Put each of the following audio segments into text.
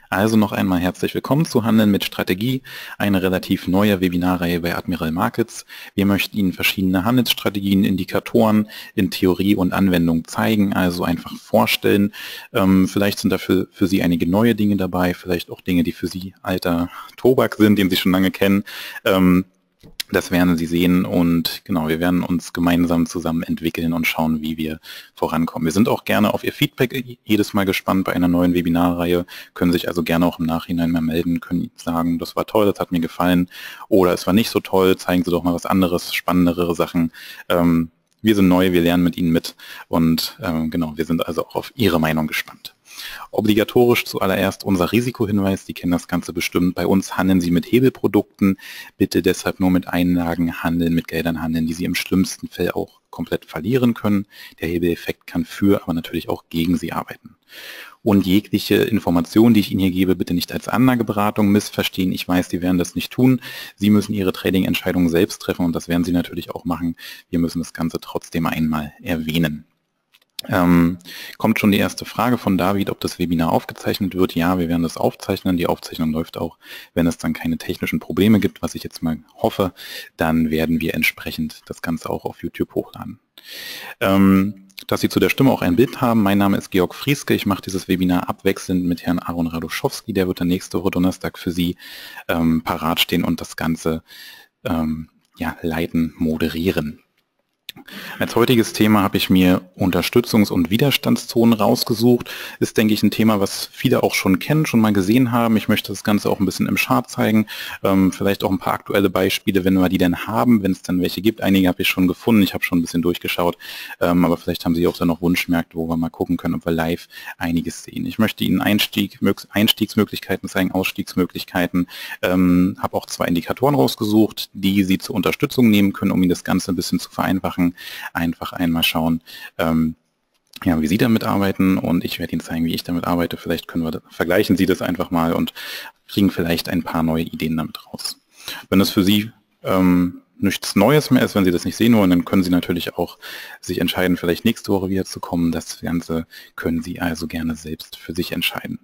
Also noch einmal herzlich willkommen zu Handeln mit Strategie, eine relativ neue Webinarreihe bei Admiral Markets. Wir möchten Ihnen verschiedene Handelsstrategien, Indikatoren in Theorie und Anwendung zeigen, also einfach vorstellen. Vielleicht sind dafür für Sie einige neue Dinge dabei, vielleicht auch Dinge, die für Sie alter Tobak sind, den Sie schon lange kennen. Das werden Sie sehen und genau, wir werden uns gemeinsam zusammen entwickeln und schauen, wie wir vorankommen. Wir sind auch gerne auf Ihr Feedback jedes Mal gespannt bei einer neuen Webinarreihe, können sich also gerne auch im Nachhinein mal melden, können sagen, das war toll, das hat mir gefallen oder es war nicht so toll, zeigen Sie doch mal was anderes, spannendere Sachen. Wir sind neu, wir lernen mit Ihnen mit und genau, wir sind also auch auf Ihre Meinung gespannt. Obligatorisch zuallererst unser Risikohinweis, Sie kennen das Ganze bestimmt. Bei uns handeln Sie mit Hebelprodukten, bitte deshalb nur mit Einlagen handeln, mit Geldern handeln, die Sie im schlimmsten Fall auch komplett verlieren können. Der Hebeleffekt kann für, aber natürlich auch gegen Sie arbeiten. Und jegliche Information, die ich Ihnen hier gebe, bitte nicht als Anlageberatung missverstehen. Ich weiß, Sie werden das nicht tun. Sie müssen Ihre Trading-Entscheidungen selbst treffen und das werden Sie natürlich auch machen. Wir müssen das Ganze trotzdem einmal erwähnen. Kommt schon die erste Frage von David, ob das Webinar aufgezeichnet wird. Ja, wir werden das aufzeichnen. Die Aufzeichnung läuft auch, wenn es dann keine technischen Probleme gibt, was ich jetzt mal hoffe, dann werden wir entsprechend das Ganze auch auf YouTube hochladen. Dass Sie zu der Stimme auch ein Bild haben. Mein Name ist Georg Frieske. Ich mache dieses Webinar abwechselnd mit Herrn Aaron Radoschowski. Der wird dann nächste Woche Donnerstag für Sie parat stehen und das Ganze leiten, moderieren. Als heutiges Thema habe ich mir Unterstützungs- und Widerstandszonen rausgesucht. Ist, denke ich, ein Thema, was viele auch schon kennen, schon mal gesehen haben. Ich möchte das Ganze auch ein bisschen im Chart zeigen. Vielleicht auch ein paar aktuelle Beispiele, wenn wir die denn haben, wenn es dann welche gibt. Einige habe ich schon gefunden, ich habe schon ein bisschen durchgeschaut. Aber vielleicht haben Sie auch dann noch Wunschmärkte, wo wir mal gucken können, ob wir live einiges sehen. Ich möchte Ihnen Einstiegsmöglichkeiten zeigen, Ausstiegsmöglichkeiten. Habe auch 2 Indikatoren rausgesucht, die Sie zur Unterstützung nehmen können, um Ihnen das Ganze ein bisschen zu vereinfachen. Einfach einmal schauen, wie Sie damit arbeiten und ich werde Ihnen zeigen, wie ich damit arbeite. Vielleicht vergleichen Sie das einfach mal und kriegen vielleicht ein paar neue Ideen damit raus. Wenn es für Sie nichts Neues mehr ist, wenn Sie das nicht sehen wollen, dann können Sie natürlich auch sich entscheiden, vielleicht nächste Woche wieder zu kommen. Das Ganze können Sie also gerne selbst für sich entscheiden.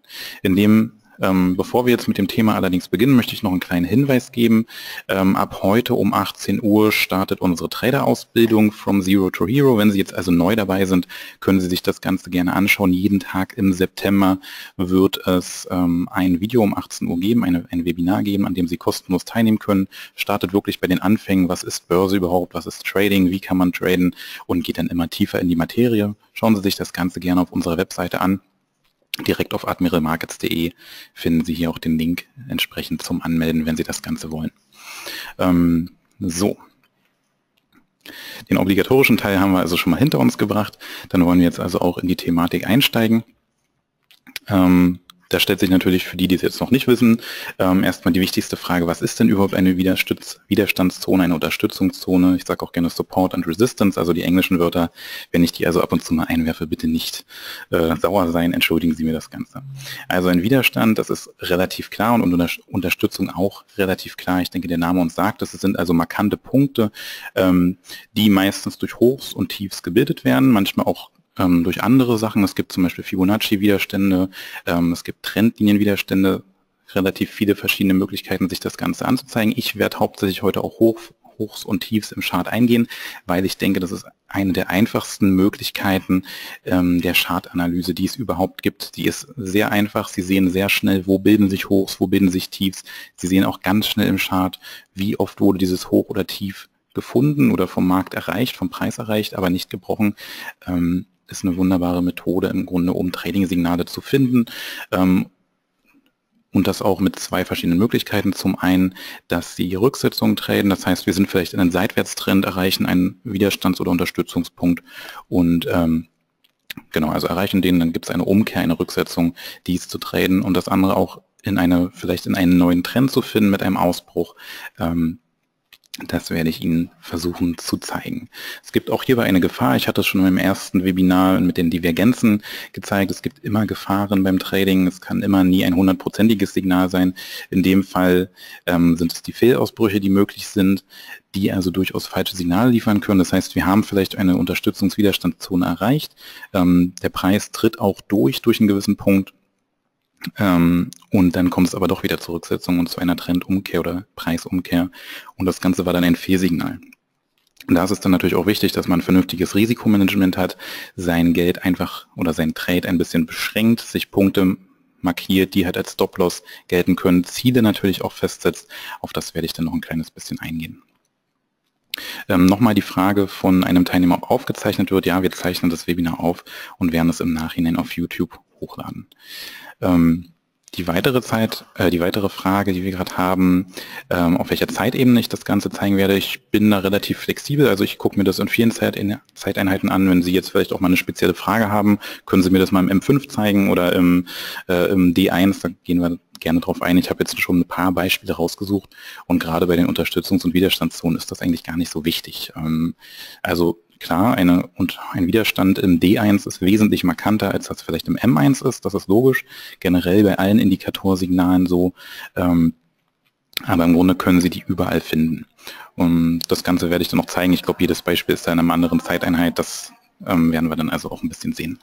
Bevor wir jetzt mit dem Thema allerdings beginnen, möchte ich noch einen kleinen Hinweis geben. Ab heute um 18 Uhr startet unsere Trader-Ausbildung From Zero to Hero. Wenn Sie jetzt also neu dabei sind, können Sie sich das Ganze gerne anschauen. Jeden Tag im September wird es ein Video um 18 Uhr geben, ein Webinar geben, an dem Sie kostenlos teilnehmen können. Startet wirklich bei den Anfängen, was ist Börse überhaupt, was ist Trading, wie kann man traden und geht dann immer tiefer in die Materie. Schauen Sie sich das Ganze gerne auf unserer Webseite an. Direkt auf admiralmarkets.de finden Sie hier auch den Link entsprechend zum Anmelden, wenn Sie das Ganze wollen. Den obligatorischen Teil haben wir also schon mal hinter uns gebracht. Dann wollen wir jetzt also auch in die Thematik einsteigen. Da stellt sich natürlich für die, die es jetzt noch nicht wissen, erstmal die wichtigste Frage, was ist denn überhaupt eine Widerstandszone, eine Unterstützungszone? Ich sage auch gerne Support and Resistance, also die englischen Wörter. Wenn ich die also ab und zu mal einwerfe, bitte nicht sauer sein, entschuldigen Sie mir das Ganze. Also ein Widerstand, das ist relativ klar und Unterstützung auch relativ klar. Ich denke, der Name uns sagt, das sind also markante Punkte, die meistens durch Hochs und Tiefs gebildet werden, manchmal auch durch andere Sachen. Es gibt zum Beispiel Fibonacci-Widerstände, es gibt Trendlinien-Widerstände, relativ viele verschiedene Möglichkeiten, sich das Ganze anzuzeigen. Ich werde hauptsächlich heute auch Hochs und Tiefs im Chart eingehen, weil ich denke, das ist eine der einfachsten Möglichkeiten der Chartanalyse, die es überhaupt gibt. Die ist sehr einfach. Sie sehen sehr schnell, wo bilden sich Hochs, wo bilden sich Tiefs. Sie sehen auch ganz schnell im Chart, wie oft wurde dieses Hoch oder Tief gefunden oder vom Markt erreicht, vom Preis erreicht, aber nicht gebrochen. Ist eine wunderbare Methode im Grunde, um Trading-Signale zu finden und das auch mit 2 verschiedenen Möglichkeiten. Zum einen, dass Sie Rücksetzungen traden, das heißt, wir sind vielleicht in einen Seitwärtstrend, erreichen einen Widerstands- oder Unterstützungspunkt und also erreichen den, dann gibt es eine Umkehr, eine Rücksetzung, dies zu traden und das andere auch vielleicht in einen neuen Trend zu finden mit einem Ausbruch. Das werde ich Ihnen versuchen zu zeigen. Es gibt auch hierbei eine Gefahr. Ich hatte es schon im ersten Webinar mit den Divergenzen gezeigt. Es gibt immer Gefahren beim Trading. Es kann immer nie ein 100%iges Signal sein. In dem Fall sind es die Fehlausbrüche, die möglich sind, die also durchaus falsche Signale liefern können. Das heißt, wir haben vielleicht eine Unterstützungswiderstandszone erreicht. Der Preis tritt auch durch einen gewissen Punkt. Und dann kommt es aber doch wieder zur Rücksetzung und zu einer Trendumkehr oder Preisumkehr. Und das Ganze war dann ein Fehlsignal. Und da ist es dann natürlich auch wichtig, dass man ein vernünftiges Risikomanagement hat, sein Geld einfach oder sein Trade ein bisschen beschränkt, sich Punkte markiert, die halt als Stop-Loss gelten können, Ziele natürlich auch festsetzt. Auf das werde ich dann noch ein kleines bisschen eingehen. Nochmal die Frage von einem Teilnehmer, ob aufgezeichnet wird. Ja, wir zeichnen das Webinar auf und werden es im Nachhinein auf YouTube hochladen. Die weitere Frage, die wir gerade haben, auf welcher Zeitebene ich das Ganze zeigen werde. Ich bin da relativ flexibel, also ich gucke mir das in vielen Zeiteinheiten an. Wenn Sie jetzt vielleicht auch mal eine spezielle Frage haben, können Sie mir das mal im M5 zeigen oder im D1, da gehen wir gerne drauf ein. Ich habe jetzt schon ein paar Beispiele rausgesucht und gerade bei den Unterstützungs- und Widerstandszonen ist das eigentlich gar nicht so wichtig. Also klar, ein Widerstand im D1 ist wesentlich markanter, als das vielleicht im M1 ist, das ist logisch, generell bei allen Indikatorsignalen so, aber im Grunde können Sie die überall finden. Und das Ganze werde ich dann noch zeigen. Ich glaube, jedes Beispiel ist da in einer anderen Zeiteinheit, das werden wir dann also auch ein bisschen sehen.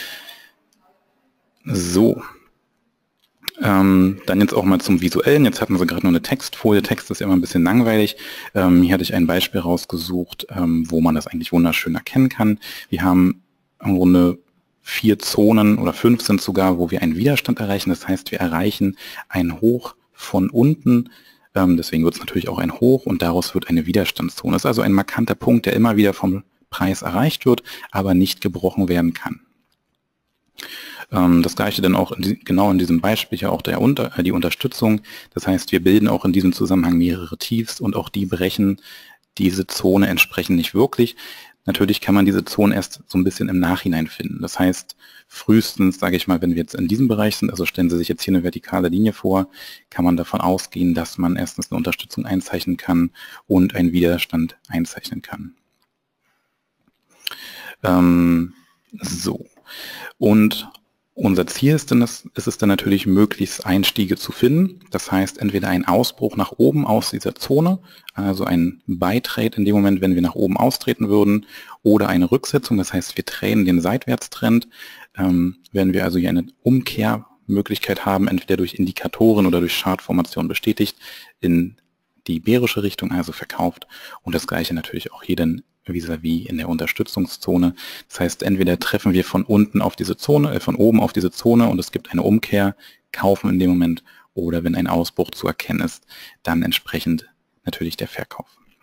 So. Dann jetzt auch mal zum Visuellen. Jetzt hatten Sie gerade nur eine Textfolie. Text ist ja immer ein bisschen langweilig. Hier hatte ich ein Beispiel rausgesucht, wo man das eigentlich wunderschön erkennen kann. Wir haben im Grunde 4 Zonen oder 5 sind sogar, wo wir einen Widerstand erreichen. Das heißt, wir erreichen ein Hoch von unten. Deswegen wird es natürlich auch ein Hoch und daraus wird eine Widerstandszone. Das ist also ein markanter Punkt, der immer wieder vom Preis erreicht wird, aber nicht gebrochen werden kann. Das gleiche dann auch genau in diesem Beispiel ja auch die Unterstützung. Das heißt, wir bilden auch in diesem Zusammenhang mehrere Tiefs und auch die brechen diese Zone entsprechend nicht wirklich. Natürlich kann man diese Zone erst so ein bisschen im Nachhinein finden. Das heißt, frühestens, sage ich mal, wenn wir jetzt in diesem Bereich sind, also stellen Sie sich jetzt hier eine vertikale Linie vor, kann man davon ausgehen, dass man erstens eine Unterstützung einzeichnen kann und einen Widerstand einzeichnen kann. So. Und unser Ziel ist es dann natürlich, möglichst Einstiege zu finden. Das heißt, entweder ein Ausbruch nach oben aus dieser Zone, also ein Buy-Trade in dem Moment, wenn wir nach oben austreten würden, oder eine Rücksetzung, das heißt, wir traden den Seitwärtstrend. Wenn wir also hier eine Umkehrmöglichkeit haben, entweder durch Indikatoren oder durch Chartformation bestätigt, in die bärische Richtung, also verkauft. Und das gleiche natürlich auch hier dann vis-à-vis in der Unterstützungszone. Das heißt, entweder treffen wir von unten auf diese Zone, von oben auf diese Zone und es gibt eine Umkehr, kaufen in dem Moment, oder wenn ein Ausbruch zu erkennen ist, dann entsprechend natürlich der Verkauf.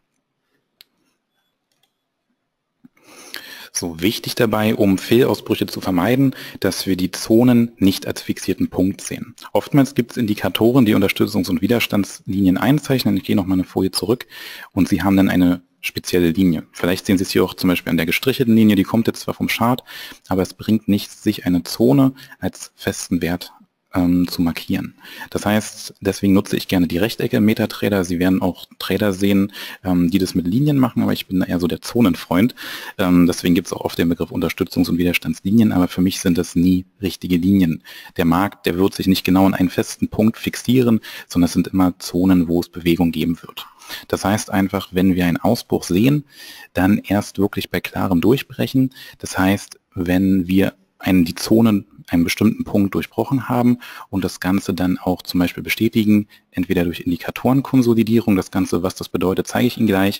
So, wichtig dabei, um Fehlausbrüche zu vermeiden, dass wir die Zonen nicht als fixierten Punkt sehen. Oftmals gibt es Indikatoren, die Unterstützungs- und Widerstandslinien einzeichnen. Ich gehe noch mal eine Folie zurück und Sie haben dann eine spezielle Linie. Vielleicht sehen Sie es hier auch zum Beispiel an der gestrichelten Linie, die kommt jetzt zwar vom Chart, aber es bringt nichts, sich eine Zone als festen Wert zu markieren. Das heißt, deswegen nutze ich gerne die Rechtecke im MetaTrader. Sie werden auch Trader sehen, die das mit Linien machen, aber ich bin eher so der Zonenfreund. Deswegen gibt es auch oft den Begriff Unterstützungs- und Widerstandslinien, aber für mich sind das nie richtige Linien. Der Markt, der wird sich nicht genau an einen festen Punkt fixieren, sondern es sind immer Zonen, wo es Bewegung geben wird. Das heißt einfach, wenn wir einen Ausbruch sehen, dann erst wirklich bei klarem Durchbrechen. Das heißt, wenn wir die Zonen einen bestimmten Punkt durchbrochen haben und das Ganze dann auch zum Beispiel bestätigen, entweder durch Indikatorenkonsolidierung, das Ganze, was das bedeutet, zeige ich Ihnen gleich,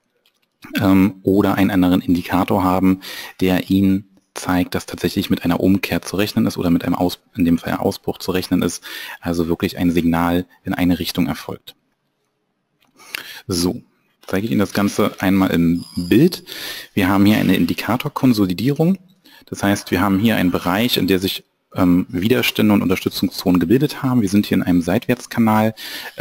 oder einen anderen Indikator haben, der Ihnen zeigt, dass tatsächlich mit einer Umkehr zu rechnen ist oder mit einem in dem Fall Ausbruch zu rechnen ist, also wirklich ein Signal in eine Richtung erfolgt. So, zeige ich Ihnen das Ganze einmal im Bild. Wir haben hier eine Indikatorkonsolidierung. Das heißt, wir haben hier einen Bereich, in der sich Widerstände und Unterstützungszonen gebildet haben. Wir sind hier in einem Seitwärtskanal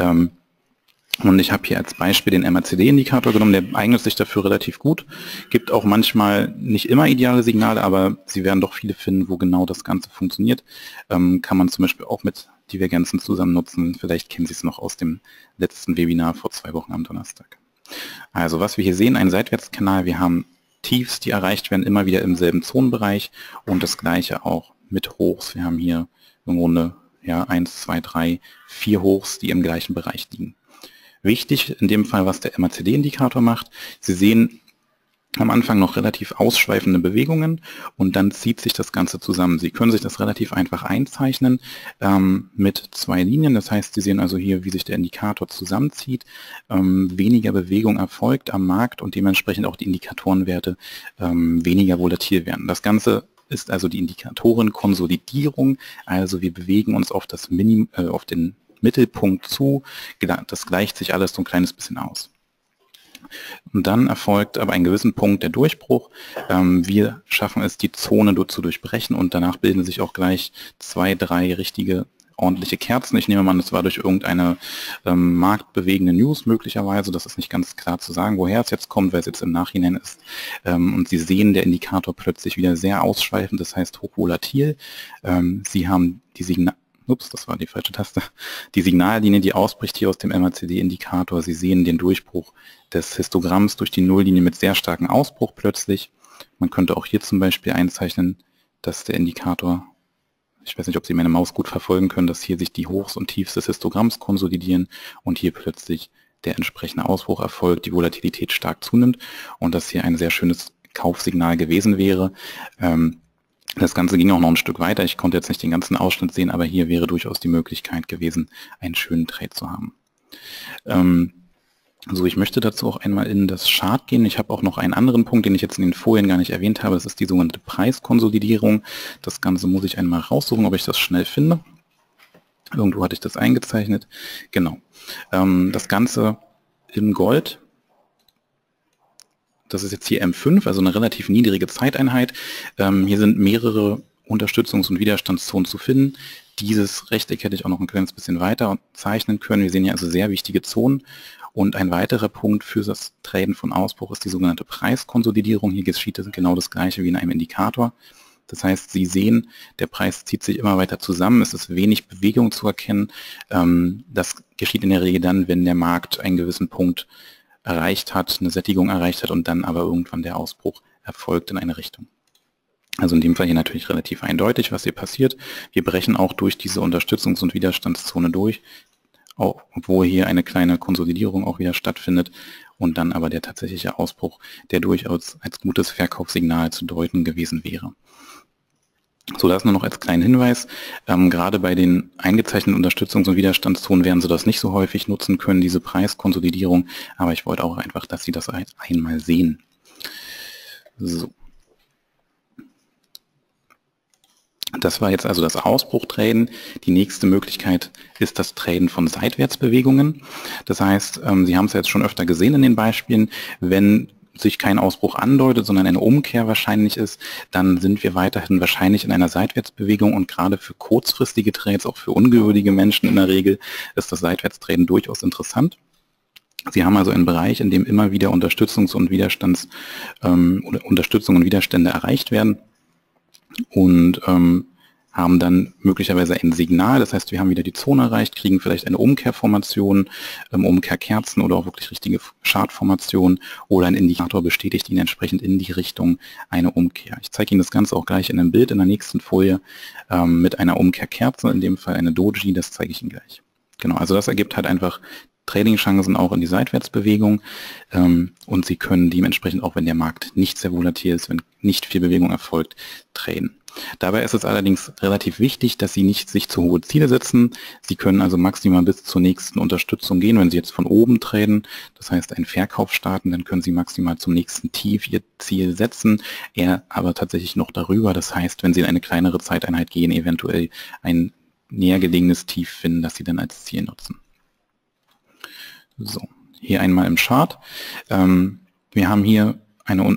und ich habe hier als Beispiel den MACD-Indikator genommen, der eignet sich dafür relativ gut. Gibt auch manchmal nicht immer ideale Signale, aber Sie werden doch viele finden, wo genau das Ganze funktioniert. Kann man zum Beispiel auch mit Divergenzen zusammen nutzen. Vielleicht kennen Sie es noch aus dem letzten Webinar vor 2 Wochen am Donnerstag. Also was wir hier sehen, ein Seitwärtskanal. Wir haben Tiefs, die erreicht werden, immer wieder im selben Zonenbereich und das gleiche auch mit Hochs. Wir haben hier im Grunde 1, 2, 3, 4 Hochs, die im gleichen Bereich liegen. Wichtig in dem Fall, was der MACD-Indikator macht. Sie sehen, am Anfang noch relativ ausschweifende Bewegungen und dann zieht sich das Ganze zusammen. Sie können sich das relativ einfach einzeichnen mit zwei Linien. Das heißt, Sie sehen also hier, wie sich der Indikator zusammenzieht. Weniger Bewegung erfolgt am Markt und dementsprechend auch die Indikatorenwerte weniger volatil werden. Das Ganze ist also die Indikatorenkonsolidierung. Also wir bewegen uns auf das auf den Mittelpunkt zu. Das gleicht sich alles so ein kleines bisschen aus. Und dann erfolgt aber einen gewissen Punkt der Durchbruch. Wir schaffen es, die Zone dort zu durchbrechen und danach bilden sich auch gleich 2, 3 richtige ordentliche Kerzen. Ich nehme mal an, das war durch irgendeine marktbewegende News möglicherweise. Das ist nicht ganz klar zu sagen, woher es jetzt kommt, weil es jetzt im Nachhinein ist. Und Sie sehen, der Indikator plötzlich wieder sehr ausschweifend, das heißt hochvolatil. Sie haben die das war die falsche Taste. Die Signallinie, die ausbricht hier aus dem MACD-Indikator. Sie sehen den Durchbruch des Histogramms durch die Nulllinie mit sehr starkem Ausbruch plötzlich. Man könnte auch hier zum Beispiel einzeichnen, dass der Indikator, ich weiß nicht, ob Sie meine Maus gut verfolgen können, dass hier sich die Hochs und Tiefs des Histogramms konsolidieren und hier plötzlich der entsprechende Ausbruch erfolgt, die Volatilität stark zunimmt und das hier ein sehr schönes Kaufsignal gewesen wäre. Das Ganze ging auch noch ein Stück weiter. Ich konnte jetzt nicht den ganzen Ausschnitt sehen, aber hier wäre durchaus die Möglichkeit gewesen, einen schönen Trade zu haben. So, ich möchte dazu auch einmal in das Chart gehen. Ich habe auch noch einen anderen Punkt, den ich jetzt in den Folien gar nicht erwähnt habe. Das ist die sogenannte Preiskonsolidierung. Das Ganze muss ich einmal raussuchen, ob ich das schnell finde. Irgendwo hatte ich das eingezeichnet. Genau. Das Ganze in Gold. Das ist jetzt hier M5, also eine relativ niedrige Zeiteinheit. Hier sind mehrere Unterstützungs- und Widerstandszonen zu finden. Dieses Rechteck hätte ich auch noch ein kleines bisschen weiter zeichnen können. Wir sehen hier also sehr wichtige Zonen. Und ein weiterer Punkt für das Traden von Ausbruch ist die sogenannte Preiskonsolidierung. Hier geschieht genau das Gleiche wie in einem Indikator. Das heißt, Sie sehen, der Preis zieht sich immer weiter zusammen. Es ist wenig Bewegung zu erkennen. Das geschieht in der Regel dann, wenn der Markt einen gewissen Punkt erreicht hat, eine Sättigung erreicht hat und dann aber irgendwann der Ausbruch erfolgt in eine Richtung. Also in dem Fall hier natürlich relativ eindeutig, was hier passiert. Wir brechen auch durch diese Unterstützungs- und Widerstandszone durch, obwohl hier eine kleine Konsolidierung auch wieder stattfindet und dann aber der tatsächliche Ausbruch, der durchaus als gutes Verkaufssignal zu deuten gewesen wäre. So, das nur noch als kleinen Hinweis. Gerade bei den eingezeichneten Unterstützungs- und Widerstandszonen werden Sie das nicht so häufig nutzen können, diese Preiskonsolidierung, aber ich wollte auch einfach, dass Sie das einmal sehen. So. Das war jetzt also das Ausbruchtraden. Die nächste Möglichkeit ist das Traden von Seitwärtsbewegungen. Das heißt, Sie haben es ja jetzt schon öfter gesehen in den Beispielen, wenn sich kein Ausbruch andeutet, sondern eine Umkehr wahrscheinlich ist, dann sind wir weiterhin wahrscheinlich in einer Seitwärtsbewegung und gerade für kurzfristige Trades, auch für ungeduldige Menschen in der Regel, ist das Seitwärtstraden durchaus interessant. Sie haben also einen Bereich, in dem immer wieder Unterstützungs- und Unterstützung und Widerstände erreicht werden und haben dann möglicherweise ein Signal, das heißt, wir haben wieder die Zone erreicht, kriegen vielleicht eine Umkehrformation, Umkehrkerzen oder auch wirklich richtige Chartformation oder ein Indikator bestätigt Ihnen entsprechend in die Richtung eine Umkehr. Ich zeige Ihnen das Ganze auch gleich in einem Bild in der nächsten Folie mit einer Umkehrkerze, in dem Fall eine Doji, das zeige ich Ihnen gleich. Genau, also das ergibt halt einfach Trading-Chancen auch in die Seitwärtsbewegung und Sie können dementsprechend auch, wenn der Markt nicht sehr volatil ist, wenn nicht viel Bewegung erfolgt, traden. Dabei ist es allerdings relativ wichtig, dass Sie nicht sich zu hohe Ziele setzen. Sie können also maximal bis zur nächsten Unterstützung gehen. Wenn Sie jetzt von oben traden, das heißt einen Verkauf starten, dann können Sie maximal zum nächsten Tief Ihr Ziel setzen, eher aber tatsächlich noch darüber. Das heißt, wenn Sie in eine kleinere Zeiteinheit gehen, eventuell ein näher gelegenes Tief finden, das Sie dann als Ziel nutzen. So, hier einmal im Chart. Wir haben hier eine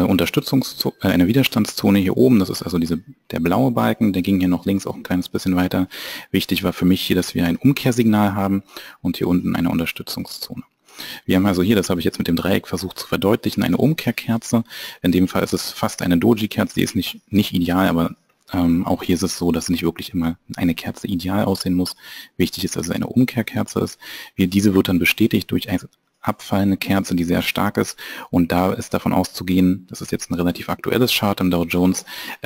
eine Widerstandszone hier oben, das ist also der blaue Balken, der ging hier noch links auch ein kleines bisschen weiter. Wichtig war für mich hier, dass wir ein Umkehrsignal haben und hier unten eine Unterstützungszone. Wir haben also hier, das habe ich jetzt mit dem Dreieck versucht zu verdeutlichen, eine Umkehrkerze. In dem Fall ist es fast eine Doji-Kerze, die ist nicht ideal, aber auch hier ist es so, dass nicht wirklich immer eine Kerze ideal aussehen muss. Wichtig ist, dass es eine Umkehrkerze ist. Diese wird dann bestätigt durch eine abfallende Kerze, die sehr stark ist. Und da ist davon auszugehen, das ist jetzt ein relativ aktuelles Chart im Dow Jones,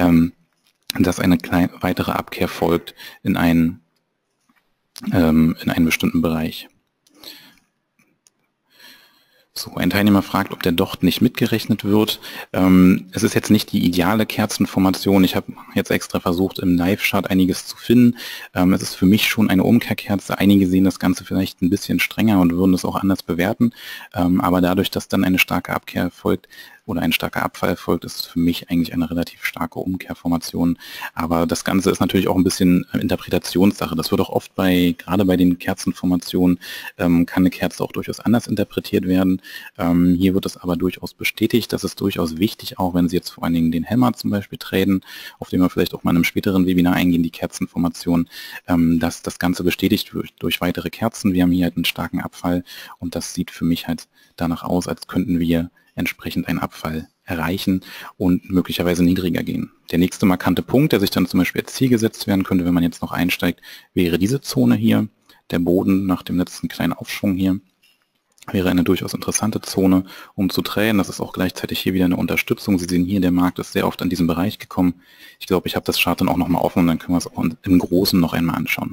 dass eine weitere Abkehr folgt in einen bestimmten Bereich. So, ein Teilnehmer fragt, ob der Docht nicht mitgerechnet wird. Es ist jetzt nicht die ideale Kerzenformation. Ich habe jetzt extra versucht, im Live-Chart einiges zu finden. Es ist für mich schon eine Umkehrkerze. Einige sehen das Ganze vielleicht ein bisschen strenger und würden es auch anders bewerten. Aber dadurch, dass dann eine starke Abkehr folgt, oder ein starker Abfall folgt, ist es für mich eigentlich eine relativ starke Umkehrformation. Aber das Ganze ist natürlich auch ein bisschen Interpretationssache. Das wird auch oft gerade bei den Kerzenformationen, kann eine Kerze auch durchaus anders interpretiert werden. Hier wird es aber durchaus bestätigt. Das ist durchaus wichtig, auch wenn Sie jetzt vor allen Dingen den Hammer zum Beispiel traden, auf den wir vielleicht auch mal in einem späteren Webinar eingehen, die Kerzenformation, dass das Ganze bestätigt wird durch weitere Kerzen. Wir haben hier halt einen starken Abfall und das sieht für mich halt danach aus, als könnten wir entsprechend einen Abfall erreichen und möglicherweise niedriger gehen. Der nächste markante Punkt, der sich dann zum Beispiel als Ziel gesetzt werden könnte, wenn man jetzt noch einsteigt, wäre diese Zone hier, der Boden nach dem letzten kleinen Aufschwung hier, wäre eine durchaus interessante Zone, um zu traden. Das ist auch gleichzeitig hier wieder eine Unterstützung. Sie sehen hier, der Markt ist sehr oft an diesen Bereich gekommen. Ich glaube, ich habe das Chart dann auch nochmal offen und dann können wir es auch im Großen noch einmal anschauen.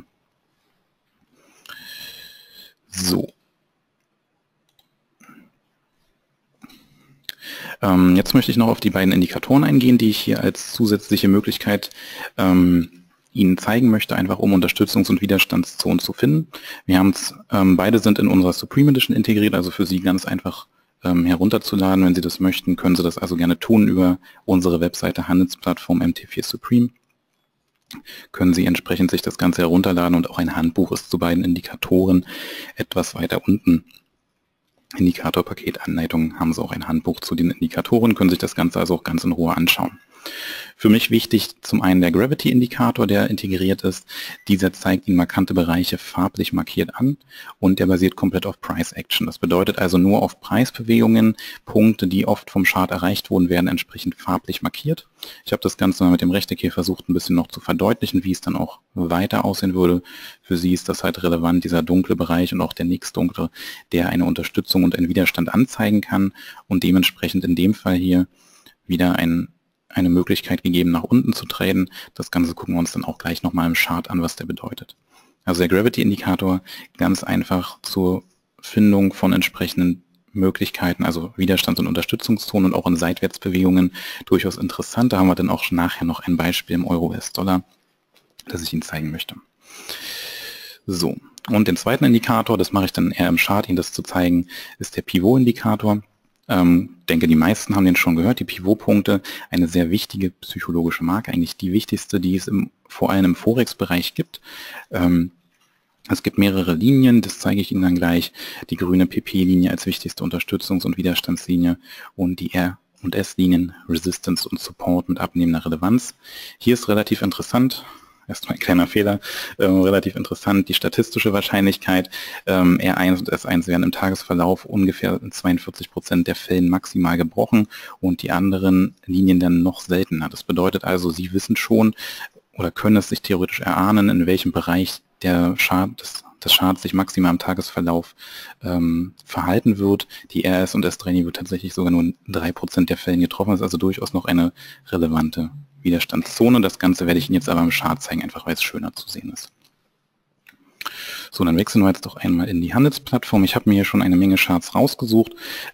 So. Jetzt möchte ich noch auf die beiden Indikatoren eingehen, die ich hier als zusätzliche Möglichkeit Ihnen zeigen möchte, einfach um Unterstützungs- und Widerstandszonen zu finden. Wir haben es, beide sind in unserer Supreme Edition integriert, also für Sie ganz einfach herunterzuladen. Wenn Sie das möchten, können Sie das also gerne tun über unsere Webseite Handelsplattform MT4 Supreme. Können Sie entsprechend sich das Ganze herunterladen und auch ein Handbuch ist zu beiden Indikatoren etwas weiter unten. Indikatorpaket Anleitung haben Sie auch ein Handbuch zu den Indikatoren, können sich das Ganze also auch ganz in Ruhe anschauen. Für mich wichtig zum einen der Gravity-Indikator, der integriert ist. Dieser zeigt Ihnen markante Bereiche farblich markiert an und der basiert komplett auf Price Action. Das bedeutet also nur auf Preisbewegungen, Punkte, die oft vom Chart erreicht wurden, werden entsprechend farblich markiert. Ich habe das Ganze mal mit dem Rechteck hier versucht, ein bisschen noch zu verdeutlichen, wie es dann auch weiter aussehen würde. Für Sie ist das halt relevant, dieser dunkle Bereich und auch der nächstdunkle, der eine Unterstützung und einen Widerstand anzeigen kann und dementsprechend in dem Fall hier wieder eine Möglichkeit gegeben, nach unten zu traden. Das Ganze gucken wir uns dann auch gleich nochmal im Chart an, was der bedeutet. Also der Gravity-Indikator ganz einfach zur Findung von entsprechenden Möglichkeiten, also Widerstands- und Unterstützungszonen und auch in Seitwärtsbewegungen durchaus interessant. Da haben wir dann auch nachher noch ein Beispiel im Euro-US-Dollar, das ich Ihnen zeigen möchte. So, und den zweiten Indikator, das mache ich dann eher im Chart, Ihnen das zu zeigen, ist der Pivot-Indikator. Denke, die meisten haben den schon gehört, die Pivotpunkte, eine sehr wichtige psychologische Marke, eigentlich die wichtigste, die es vor allem im Forex-Bereich gibt. Es gibt mehrere Linien, das zeige ich Ihnen dann gleich. Die grüne PP-Linie als wichtigste Unterstützungs- und Widerstandslinie und die R- und S-Linien, Resistance und Support mit abnehmender Relevanz. Hier ist relativ interessant, erstmal ein kleiner Fehler, relativ interessant, die statistische Wahrscheinlichkeit, R1 und S1 werden im Tagesverlauf ungefähr in 42% der Fällen maximal gebrochen und die anderen Linien dann noch seltener. Das bedeutet also, Sie wissen schon oder können es sich theoretisch erahnen, in welchem Bereich der Chart, das Chart sich maximal im Tagesverlauf verhalten wird. Die RS- und S3 wird tatsächlich sogar nur in 3% der Fällen getroffen, das ist also durchaus noch eine relevante Widerstandszone. Das Ganze werde ich Ihnen jetzt aber im Chart zeigen, einfach weil es schöner zu sehen ist. So, dann wechseln wir jetzt doch einmal in die Handelsplattform. Ich habe mir hier schon eine Menge Charts rausgesucht.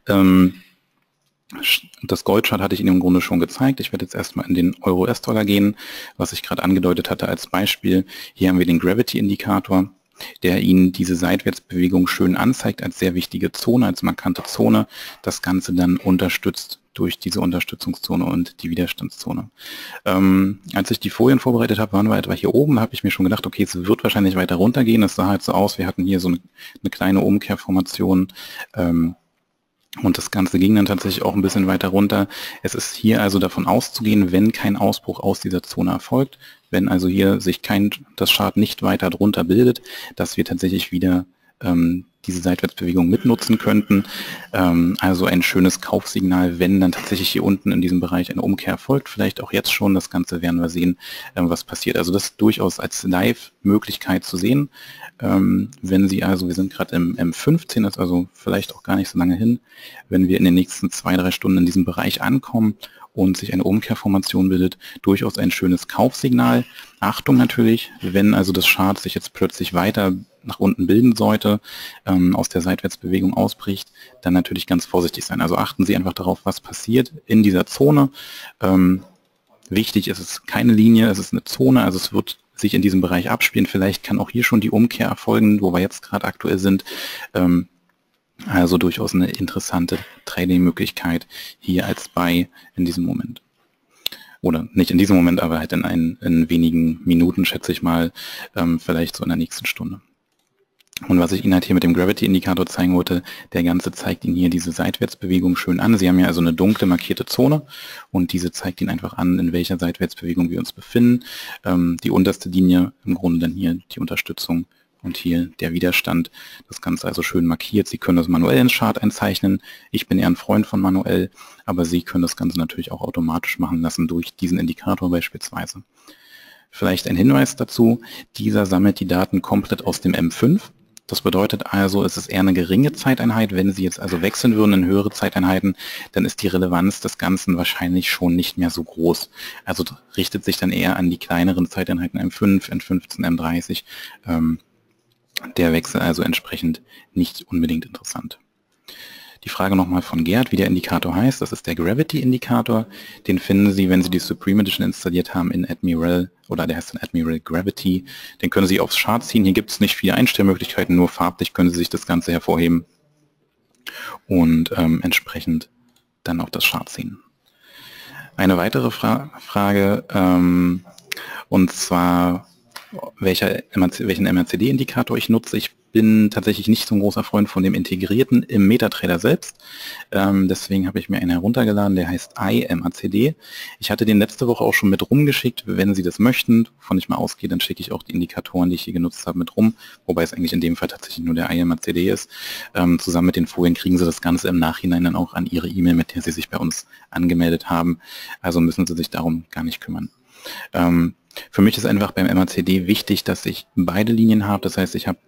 Das Goldchart hatte ich Ihnen im Grunde schon gezeigt. Ich werde jetzt erstmal in den Euro-US-Dollar gehen, was ich gerade angedeutet hatte als Beispiel. Hier haben wir den Gravity-Indikator, der Ihnen diese Seitwärtsbewegung schön anzeigt als sehr wichtige Zone, als markante Zone. Das Ganze dann unterstützt durch diese Unterstützungszone und die Widerstandszone. Als ich die Folien vorbereitet habe, waren wir etwa hier oben, da habe ich mir schon gedacht, okay, es wird wahrscheinlich weiter runtergehen. Es sah halt so aus, wir hatten hier so eine kleine Umkehrformation, und das Ganze ging dann tatsächlich auch ein bisschen weiter runter. Es ist hier also davon auszugehen, wenn kein Ausbruch aus dieser Zone erfolgt, wenn also hier sich das Chart nicht weiter drunter bildet, dass wir tatsächlich wieder diese Seitwärtsbewegung mitnutzen könnten. Also ein schönes Kaufsignal, wenn dann tatsächlich hier unten in diesem Bereich eine Umkehr erfolgt. Vielleicht auch jetzt schon, das Ganze werden wir sehen, was passiert. Also das ist durchaus als Live-Möglichkeit zu sehen. Wenn Sie also, wir sind gerade im M15, das ist also vielleicht auch gar nicht so lange hin, wenn wir in den nächsten 2-3 Stunden in diesem Bereich ankommen und sich eine Umkehrformation bildet, durchaus ein schönes Kaufsignal. Achtung natürlich, wenn also das Chart sich jetzt plötzlich weiter nach unten bilden sollte, aus der Seitwärtsbewegung ausbricht, dann natürlich ganz vorsichtig sein. Also achten Sie einfach darauf, was passiert in dieser Zone. Wichtig ist es keine Linie, es ist eine Zone, also es wird sich in diesem Bereich abspielen. Vielleicht kann auch hier schon die Umkehr erfolgen, wo wir jetzt gerade aktuell sind. Also durchaus eine interessante Trading-Möglichkeit hier als Buy in diesem Moment. Oder nicht in diesem Moment, aber halt in wenigen Minuten, schätze ich mal, vielleicht so in der nächsten Stunde. Und was ich Ihnen halt hier mit dem Gravity-Indikator zeigen wollte, der Ganze zeigt Ihnen hier diese Seitwärtsbewegung schön an. Sie haben ja also eine dunkle markierte Zone und diese zeigt Ihnen einfach an, in welcher Seitwärtsbewegung wir uns befinden. Die unterste Linie im Grunde dann hier die Unterstützung und hier der Widerstand. Das Ganze also schön markiert. Sie können das manuell ins Chart einzeichnen. Ich bin eher ein Freund von manuell, aber Sie können das Ganze natürlich auch automatisch machen lassen durch diesen Indikator beispielsweise. Vielleicht ein Hinweis dazu, dieser sammelt die Daten komplett aus dem M5. Das bedeutet also, es ist eher eine geringe Zeiteinheit. Wenn Sie jetzt also wechseln würden in höhere Zeiteinheiten, dann ist die Relevanz des Ganzen wahrscheinlich schon nicht mehr so groß. Also richtet sich dann eher an die kleineren Zeiteinheiten M5, N15, M30. Der Wechsel also entsprechend nicht unbedingt interessant. Die Frage nochmal von Gerd, wie der Indikator heißt. Das ist der Gravity-Indikator. Den finden Sie, wenn Sie die Supreme Edition installiert haben, in Admiral, oder der heißt dann Admiral Gravity. Den können Sie aufs Chart ziehen. Hier gibt es nicht viele Einstellmöglichkeiten, nur farblich können Sie sich das Ganze hervorheben und entsprechend dann auf das Chart ziehen. Eine weitere Frage, und zwar, welchen MACD-Indikator ich nutze. Ich bin tatsächlich nicht so ein großer Freund von dem integrierten im MetaTrader selbst. Deswegen habe ich mir einen heruntergeladen, der heißt iMACD. Ich hatte den letzte Woche auch schon mit rumgeschickt. Wenn Sie das möchten, wovon ich mal ausgehe, dann schicke ich auch die Indikatoren, die ich hier genutzt habe, mit rum. Wobei es eigentlich in dem Fall tatsächlich nur der iMACD ist. Zusammen mit den Folien kriegen Sie das Ganze im Nachhinein dann auch an Ihre E-Mail, mit der Sie sich bei uns angemeldet haben. Also müssen Sie sich darum gar nicht kümmern. Für mich ist einfach beim MACD wichtig, dass ich beide Linien habe. Das heißt, ich habe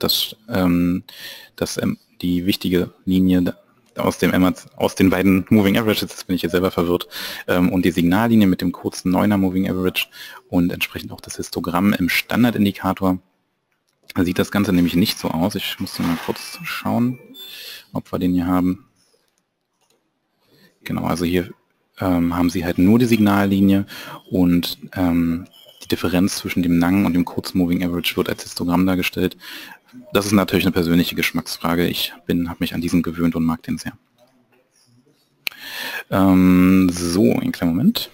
die wichtige Linie aus den beiden Moving Averages, jetzt bin ich hier selber verwirrt, und die Signallinie mit dem kurzen 9er Moving Average und entsprechend auch das Histogramm im Standardindikator. Da sieht das Ganze nämlich nicht so aus. Ich muss mal kurz schauen, ob wir den hier haben. Genau, also hier haben Sie halt nur die Signallinie und die Differenz zwischen dem langen und dem kurzen Moving Average wird als Histogramm dargestellt. Das ist natürlich eine persönliche Geschmacksfrage. Ich habe mich an diesen gewöhnt und mag den sehr. So, einen kleinen Moment.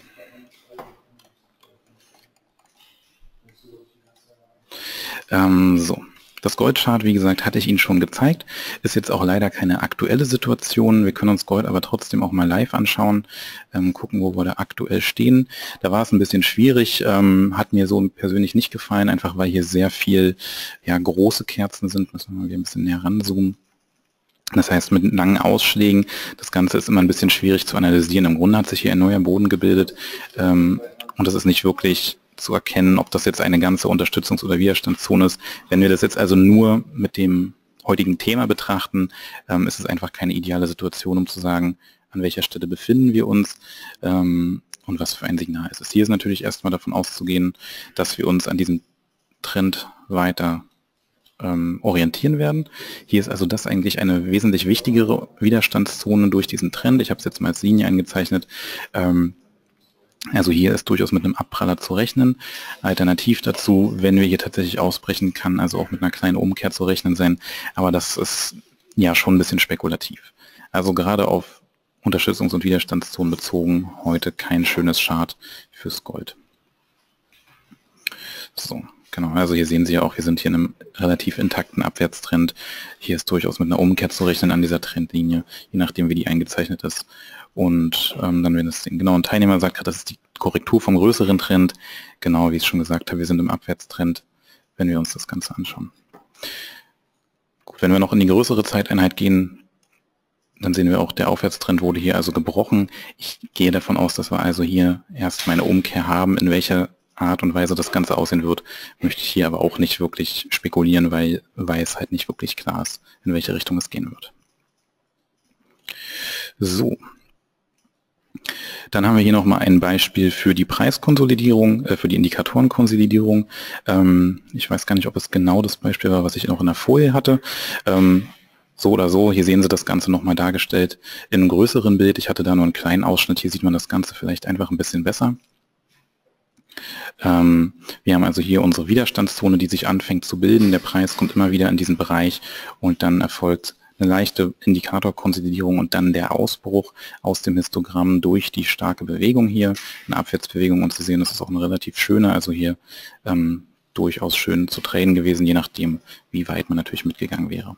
So. Das Goldchart, wie gesagt, hatte ich Ihnen schon gezeigt, ist jetzt auch leider keine aktuelle Situation. Wir können uns Gold aber trotzdem auch mal live anschauen, gucken, wo wir da aktuell stehen. Da war es ein bisschen schwierig, hat mir so persönlich nicht gefallen, einfach weil hier sehr viel große Kerzen sind. Müssen wir mal wieder ein bisschen näher ranzoomen. Das heißt, mit langen Ausschlägen, das Ganze ist immer ein bisschen schwierig zu analysieren. Im Grunde hat sich hier ein neuer Boden gebildet und das ist nicht wirklich zu erkennen, ob das jetzt eine ganze Unterstützungs- oder Widerstandszone ist. Wenn wir das jetzt also nur mit dem heutigen Thema betrachten, ist es einfach keine ideale Situation, um zu sagen, an welcher Stelle befinden wir uns und was für ein Signal ist es. Hier ist natürlich erstmal davon auszugehen, dass wir uns an diesem Trend weiter orientieren werden. Hier ist also das eigentlich eine wesentlich wichtigere Widerstandszone durch diesen Trend. Ich habe es jetzt mal als Linie eingezeichnet. Also hier ist durchaus mit einem Abpraller zu rechnen. Alternativ dazu, wenn wir hier tatsächlich ausbrechen, kann also auch mit einer kleinen Umkehr zu rechnen sein. Aber das ist ja schon ein bisschen spekulativ. Also gerade auf Unterstützungs- und Widerstandszonen bezogen, heute kein schönes Chart fürs Gold. So, genau, also hier sehen Sie ja auch, wir sind hier in einem relativ intakten Abwärtstrend. Hier ist durchaus mit einer Umkehr zu rechnen an dieser Trendlinie, je nachdem wie die eingezeichnet ist. Und dann werden wir das sehen. Genau, ein Teilnehmer sagt gerade, das ist die Korrektur vom größeren Trend. Genau, wie ich schon gesagt habe, wir sind im Abwärtstrend, wenn wir uns das Ganze anschauen. Gut, wenn wir noch in die größere Zeiteinheit gehen, dann sehen wir auch, der Aufwärtstrend wurde hier also gebrochen. Ich gehe davon aus, dass wir also hier erstmal eine Umkehr haben. In welcher Art und Weise das Ganze aussehen wird, möchte ich hier aber auch nicht wirklich spekulieren, weil es halt nicht wirklich klar ist, in welche Richtung es gehen wird. So. Dann haben wir hier nochmal ein Beispiel für die Preiskonsolidierung, für die Indikatorenkonsolidierung. Ich weiß gar nicht, ob es genau das Beispiel war, was ich noch in der Folie hatte. So oder so, hier sehen Sie das Ganze nochmal dargestellt in einem größeren Bild. Ich hatte da nur einen kleinen Ausschnitt, hier sieht man das Ganze vielleicht einfach ein bisschen besser. Wir haben also hier unsere Widerstandszone, die sich anfängt zu bilden. Der Preis kommt immer wieder in diesen Bereich und dann erfolgt eine leichte Indikatorkonsolidierung und dann der Ausbruch aus dem Histogramm durch die starke Bewegung hier, eine Abwärtsbewegung, und Sie sehen, das ist auch eine relativ schöne, also hier durchaus schön zu traden gewesen, je nachdem, wie weit man natürlich mitgegangen wäre.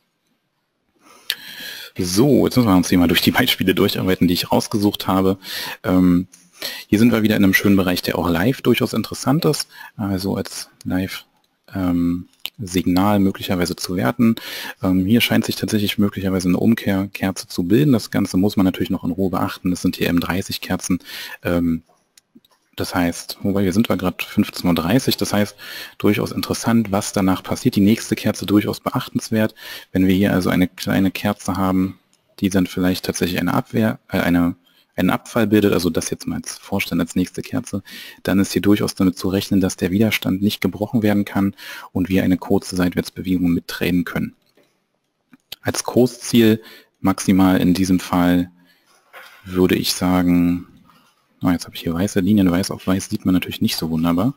So, jetzt müssen wir uns hier mal durch die Beispiele durcharbeiten, die ich rausgesucht habe. Hier sind wir wieder in einem schönen Bereich, der auch live durchaus interessant ist, also als Live-Signal möglicherweise zu werten. Hier scheint sich tatsächlich möglicherweise eine Umkehrkerze zu bilden. Das Ganze muss man natürlich noch in Ruhe beachten. Das sind hier M30-Kerzen. Das heißt, wobei wir sind gerade 15:30 Uhr, das heißt, durchaus interessant, was danach passiert. Die nächste Kerze durchaus beachtenswert. Wenn wir hier also eine kleine Kerze haben, die dann vielleicht tatsächlich eine einen Abfall bildet, also das jetzt mal als vorstellen als nächste Kerze, dann ist hier durchaus damit zu rechnen, dass der Widerstand nicht gebrochen werden kann und wir eine kurze Seitwärtsbewegung mittraden können. Als Kursziel maximal in diesem Fall würde ich sagen, jetzt habe ich hier weiße Linien, weiß auf weiß sieht man natürlich nicht so wunderbar.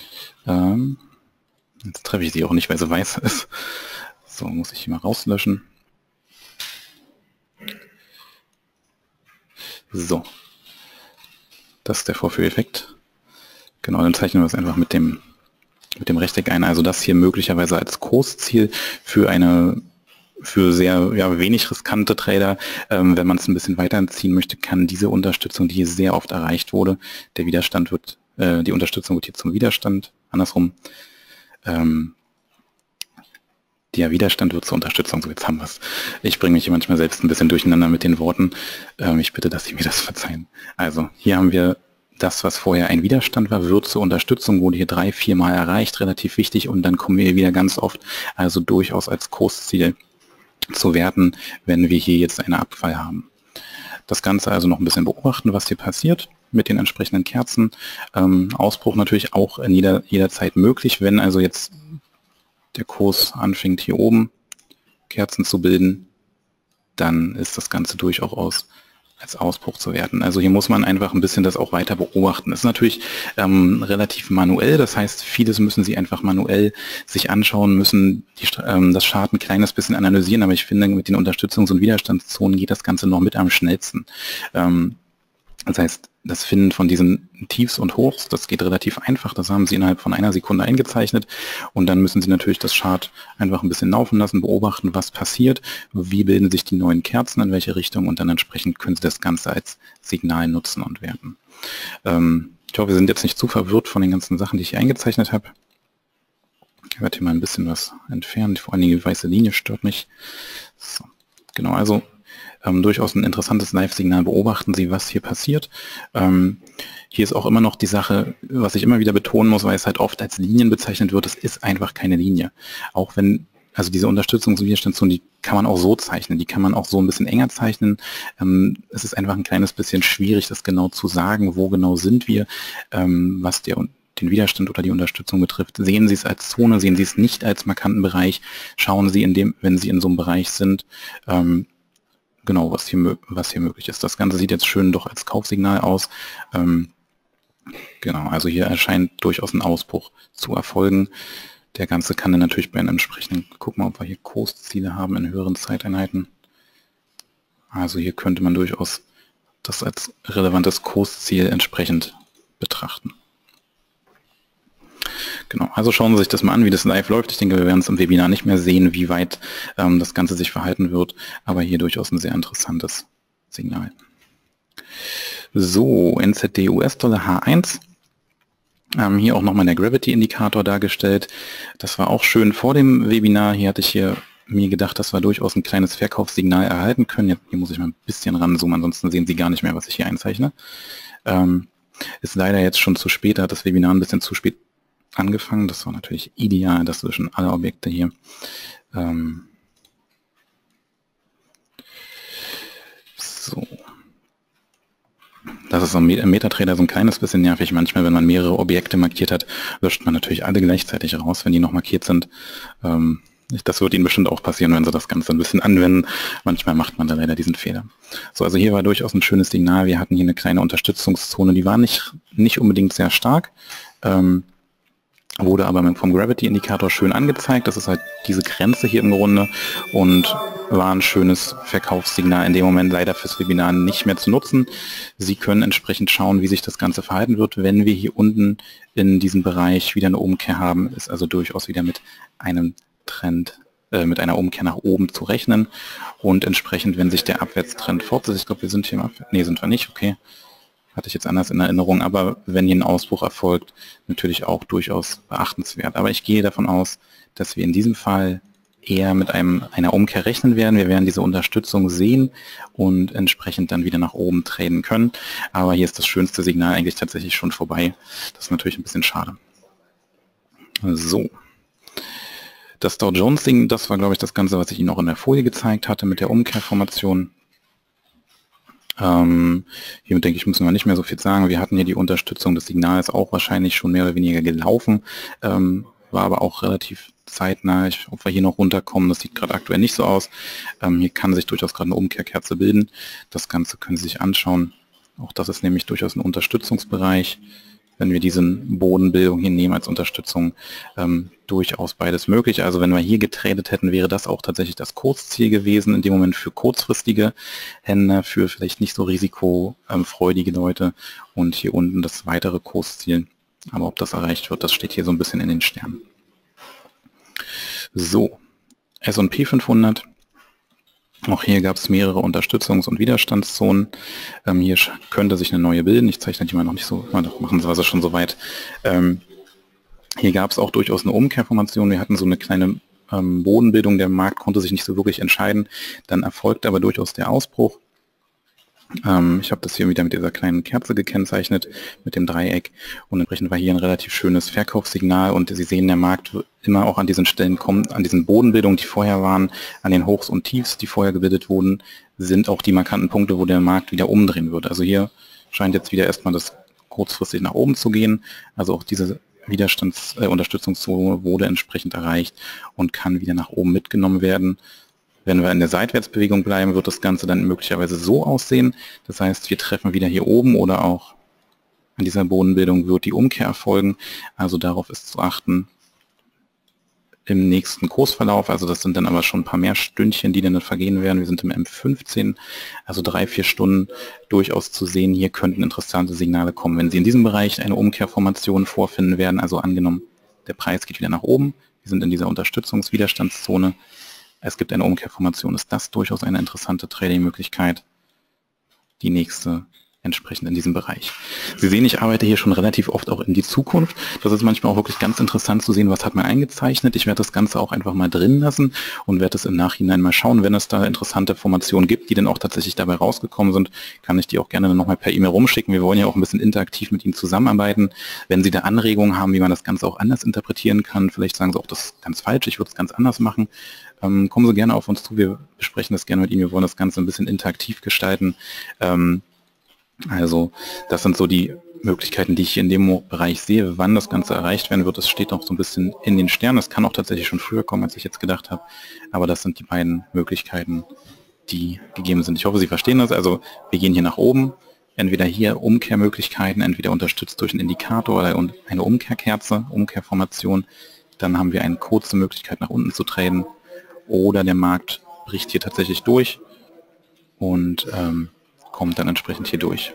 Jetzt treffe ich sie auch nicht, weil sie weiß ist. So, muss ich hier mal rauslöschen. So, das ist der Vorführeffekt. Genau, dann zeichnen wir es einfach mit dem Rechteck ein. Also das hier möglicherweise als Kursziel für sehr wenig riskante Trader, wenn man es ein bisschen weiterziehen möchte, kann diese Unterstützung, die hier sehr oft erreicht wurde, die Unterstützung wird hier zum Widerstand, andersrum, der Widerstand wird zur Unterstützung, so jetzt haben wir es. Ich bringe mich hier manchmal selbst ein bisschen durcheinander mit den Worten. Ich bitte, dass Sie mir das verzeihen. Also hier haben wir das, was vorher ein Widerstand war, wird zur Unterstützung, wurde hier 3-4 Mal erreicht, relativ wichtig, und dann kommen wir wieder ganz oft, also durchaus als Kursziel zu werten, wenn wir hier jetzt einen Abfall haben. Das Ganze also noch ein bisschen beobachten, was hier passiert mit den entsprechenden Kerzen. Ausbruch natürlich auch in jeder Zeit möglich, wenn also jetzt der Kurs anfängt hier oben Kerzen zu bilden, dann ist das Ganze durchaus als Ausbruch zu werten. Also hier muss man einfach ein bisschen das auch weiter beobachten. Das ist natürlich relativ manuell, das heißt, vieles müssen Sie einfach manuell sich anschauen, müssen das Chart ein kleines bisschen analysieren, aber ich finde, mit den Unterstützungs- und Widerstandszonen geht das Ganze noch mit am schnellsten. Das heißt, das Finden von diesen Tiefs und Hochs, das geht relativ einfach, das haben Sie innerhalb von einer Sekunde eingezeichnet, und dann müssen Sie natürlich das Chart einfach ein bisschen laufen lassen, beobachten, was passiert, wie bilden sich die neuen Kerzen, in welche Richtung, und dann entsprechend können Sie das Ganze als Signal nutzen und werten. Ich hoffe, wir sind jetzt nicht zu verwirrt von den ganzen Sachen, die ich hier eingezeichnet habe. Ich werde hier mal ein bisschen was entfernen, vor allem die weiße Linie stört mich. So, genau, also durchaus ein interessantes Live-Signal. Beobachten Sie, was hier passiert. Hier ist auch immer noch die Sache, was ich immer wieder betonen muss, weil es halt oft als Linien bezeichnet wird, es ist einfach keine Linie. Auch wenn, also diese Unterstützungs- und Widerstandszone, die kann man auch so zeichnen, die kann man auch so ein bisschen enger zeichnen. Es ist einfach ein kleines bisschen schwierig, das genau zu sagen, wo genau sind wir, was den Widerstand oder die Unterstützung betrifft. Sehen Sie es als Zone, sehen Sie es nicht als markanten Bereich, schauen Sie wenn Sie in so einem Bereich sind, genau, was hier möglich ist. Das Ganze sieht jetzt schön doch als Kaufsignal aus. Genau, also hier erscheint durchaus ein Ausbruch zu erfolgen. Der Ganze kann dann natürlich bei einem entsprechenden, gucken wir, ob wir hier Kursziele haben in höheren Zeiteinheiten. Also hier könnte man durchaus das als relevantes Kursziel entsprechend betrachten. Genau, also schauen Sie sich das mal an, wie das live läuft. Ich denke, wir werden es im Webinar nicht mehr sehen, wie weit das Ganze sich verhalten wird, aber hier durchaus ein sehr interessantes Signal. So, NZD US-Dollar H1. Hier auch nochmal der Gravity-Indikator dargestellt. Das war auch schön vor dem Webinar. Hier hatte ich mir gedacht, dass wir durchaus ein kleines Verkaufssignal erhalten können. Hier muss ich mal ein bisschen ranzoomen, ansonsten sehen Sie gar nicht mehr, was ich hier einzeichne. Ist leider jetzt schon zu spät, da hat das Webinar ein bisschen zu spät angefangen. Das war natürlich ideal, das zwischen alle Objekte hier. So. Das ist im MetaTrader so ein kleines bisschen nervig. Manchmal, wenn man mehrere Objekte markiert hat, löscht man natürlich alle gleichzeitig raus, wenn die noch markiert sind. Das wird Ihnen bestimmt auch passieren, wenn Sie das Ganze ein bisschen anwenden. Manchmal macht man da leider diesen Fehler. So, also hier war durchaus ein schönes Signal. Wir hatten hier eine kleine Unterstützungszone, die war nicht unbedingt sehr stark, wurde aber vom Gravity-Indikator schön angezeigt. Das ist halt diese Grenze hier im Grunde und war ein schönes Verkaufssignal in dem Moment leider fürs Webinar nicht mehr zu nutzen. Sie können entsprechend schauen, wie sich das Ganze verhalten wird, wenn wir hier unten in diesem Bereich wieder eine Umkehr haben. Ist also durchaus wieder mit einem Trend, mit einer Umkehr nach oben zu rechnen und entsprechend, wenn sich der Abwärtstrend fortsetzt, ich glaube, wir sind hier im Abwärts, nee, sind wir nicht, okay, hatte ich jetzt anders in Erinnerung, aber wenn hier ein Ausbruch erfolgt, natürlich auch durchaus beachtenswert. Aber ich gehe davon aus, dass wir in diesem Fall eher mit einer Umkehr rechnen werden. Wir werden diese Unterstützung sehen und entsprechend dann wieder nach oben traden können. Aber hier ist das schönste Signal eigentlich tatsächlich schon vorbei. Das ist natürlich ein bisschen schade. So. Das Dow Jones Ding, das war, glaube ich, das Ganze, was ich Ihnen auch in der Folie gezeigt hatte mit der Umkehrformation. Hiermit denke ich, müssen wir nicht mehr so viel sagen. Wir hatten hier die Unterstützung des Signals auch wahrscheinlich schon mehr oder weniger gelaufen, war aber auch relativ zeitnah. Ob wir hier noch runterkommen, das sieht gerade aktuell nicht so aus. Hier kann sich durchaus gerade eine Umkehrkerze bilden. Das Ganze können Sie sich anschauen. Auch das ist nämlich durchaus ein Unterstützungsbereich. Wenn wir diese Bodenbildung hier nehmen als Unterstützung, durchaus beides möglich. Also wenn wir hier getradet hätten, wäre das auch tatsächlich das Kurzziel gewesen, in dem Moment für kurzfristige Händler, für vielleicht nicht so risikofreudige Leute und hier unten das weitere Kursziel. Aber ob das erreicht wird, das steht hier so ein bisschen in den Sternen. So, S&P 500. Auch hier gab es mehrere Unterstützungs- und Widerstandszonen. Hier könnte sich eine neue bilden. Ich zeichne die mal noch nicht so, machen Sie also schon so weit. Hier gab es auch durchaus eine Umkehrformation. Wir hatten so eine kleine Bodenbildung. Der Markt konnte sich nicht so wirklich entscheiden. Dann erfolgte aber durchaus der Ausbruch. Ich habe das hier wieder mit dieser kleinen Kerze gekennzeichnet, mit dem Dreieck. Und entsprechend war hier ein relativ schönes Verkaufssignal. Und Sie sehen, der Markt immer auch an diesen Stellen kommt, an diesen Bodenbildungen, die vorher waren, an den Hochs und Tiefs, die vorher gebildet wurden, sind auch die markanten Punkte, wo der Markt wieder umdrehen wird. Also hier scheint jetzt wieder erstmal das kurzfristig nach oben zu gehen. Also auch diese Unterstützungszone wurde entsprechend erreicht und kann wieder nach oben mitgenommen werden. Wenn wir in der Seitwärtsbewegung bleiben, wird das Ganze dann möglicherweise so aussehen. Das heißt, wir treffen wieder hier oben oder auch an dieser Bodenbildung wird die Umkehr erfolgen. Also darauf ist zu achten im nächsten Kursverlauf. Also das sind dann aber schon ein paar mehr Stündchen, die dann vergehen werden. Wir sind im M15, also 3-4 Stunden durchaus zu sehen. Hier könnten interessante Signale kommen. Wenn Sie in diesem Bereich eine Umkehrformation vorfinden werden, also angenommen, der Preis geht wieder nach oben, wir sind in dieser Unterstützungswiderstandszone, es gibt eine Umkehrformation, ist das durchaus eine interessante Trading-Möglichkeit. Die nächste entsprechend in diesem Bereich. Sie sehen, ich arbeite hier schon relativ oft auch in die Zukunft. Das ist manchmal auch wirklich ganz interessant zu sehen, was hat man eingezeichnet. Ich werde das Ganze auch einfach mal drin lassen und werde es im Nachhinein mal schauen. Wenn es da interessante Formationen gibt, die dann auch tatsächlich dabei rausgekommen sind, kann ich die auch gerne nochmal per E-Mail rumschicken. Wir wollen ja auch ein bisschen interaktiv mit Ihnen zusammenarbeiten. Wenn Sie da Anregungen haben, wie man das Ganze auch anders interpretieren kann, vielleicht sagen Sie auch, das ist ganz falsch, ich würde es ganz anders machen, kommen Sie gerne auf uns zu. Wir besprechen das gerne mit Ihnen. Wir wollen das Ganze ein bisschen interaktiv gestalten. Also das sind so die Möglichkeiten, die ich hier in dem Bereich sehe. Wann das Ganze erreicht werden wird, das steht noch so ein bisschen in den Sternen. Das kann auch tatsächlich schon früher kommen, als ich jetzt gedacht habe. Aber das sind die beiden Möglichkeiten, die gegeben sind. Ich hoffe, Sie verstehen das. Also wir gehen hier nach oben. Entweder hier Umkehrmöglichkeiten, entweder unterstützt durch einen Indikator oder eine Umkehrkerze, Umkehrformation. Dann haben wir eine kurze Möglichkeit, nach unten zu traden. Oder der Markt bricht hier tatsächlich durch und kommt dann entsprechend hier durch.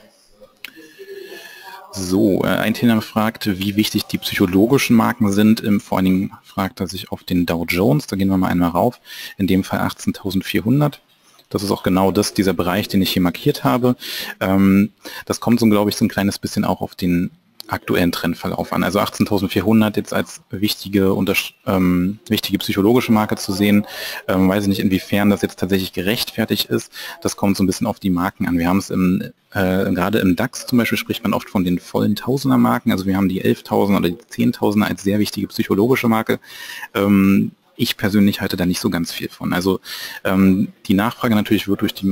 So, ein Thema fragt, wie wichtig die psychologischen Marken sind. Vor allen Dingen fragt er sich auf den Dow Jones, da gehen wir mal einmal rauf, in dem Fall 18.400. Das ist auch genau dieser Bereich, den ich hier markiert habe. Das kommt so, glaube ich, so ein kleines bisschen auch auf den aktuellen Trendverlauf an. Also 18.400 jetzt als wichtige psychologische Marke zu sehen, weiß ich nicht, inwiefern das jetzt tatsächlich gerechtfertigt ist. Das kommt so ein bisschen auf die Marken an. Wir haben es gerade im DAX zum Beispiel spricht man oft von den vollen Tausender-Marken. Also wir haben die 11.000 oder die 10.000er als sehr wichtige psychologische Marke. Ich persönlich halte da nicht so ganz viel von. Also die Nachfrage natürlich wird durch die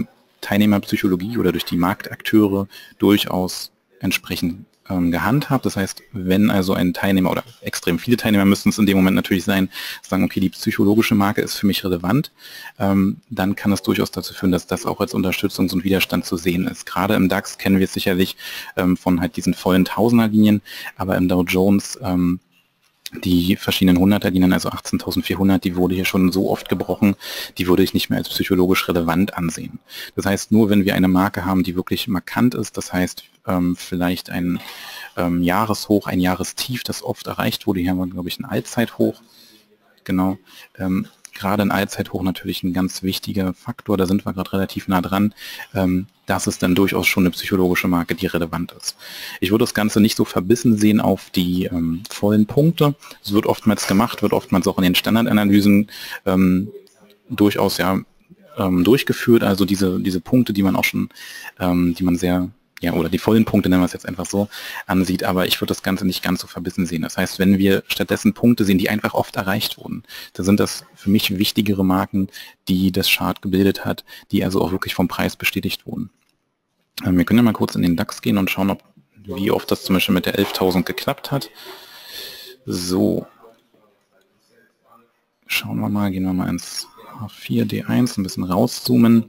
Teilnehmerpsychologie oder durch die Marktakteure durchaus entsprechend gehandhabt. Das heißt, wenn also ein Teilnehmer oder extrem viele Teilnehmer müssten es in dem Moment natürlich sein, sagen, okay, die psychologische Marke ist für mich relevant, dann kann es durchaus dazu führen, dass das auch als Unterstützungs- und Widerstand zu sehen ist. Gerade im DAX kennen wir es sicherlich von halt diesen vollen Tausenderlinien, aber im Dow Jones die verschiedenen Hunderterlinien, also 18.400, die wurde hier schon so oft gebrochen, die würde ich nicht mehr als psychologisch relevant ansehen. Das heißt, nur wenn wir eine Marke haben, die wirklich markant ist, das heißt vielleicht ein Jahreshoch, ein Jahrestief, das oft erreicht wurde, hier haben wir, glaube ich, ein Allzeithoch, genau, gerade ein Allzeithoch natürlich ein ganz wichtiger Faktor, da sind wir gerade relativ nah dran. Das ist dann durchaus schon eine psychologische Marke, die relevant ist. Ich würde das Ganze nicht so verbissen sehen auf die vollen Punkte. Es wird oftmals gemacht, wird oftmals auch in den Standardanalysen durchaus ja durchgeführt. Also diese Punkte, die man auch schon, die man sehr oder die vollen Punkte, nennen wir es jetzt einfach so, ansieht, aber ich würde das Ganze nicht ganz so verbissen sehen. Das heißt, wenn wir stattdessen Punkte sehen, die einfach oft erreicht wurden, dann sind das für mich wichtigere Marken, die das Chart gebildet hat, die also auch wirklich vom Preis bestätigt wurden. Wir können ja mal kurz in den DAX gehen und schauen, wie oft das zum Beispiel mit der 11.000 geklappt hat. So, schauen wir mal, gehen wir mal ins H4, D1, ein bisschen rauszoomen.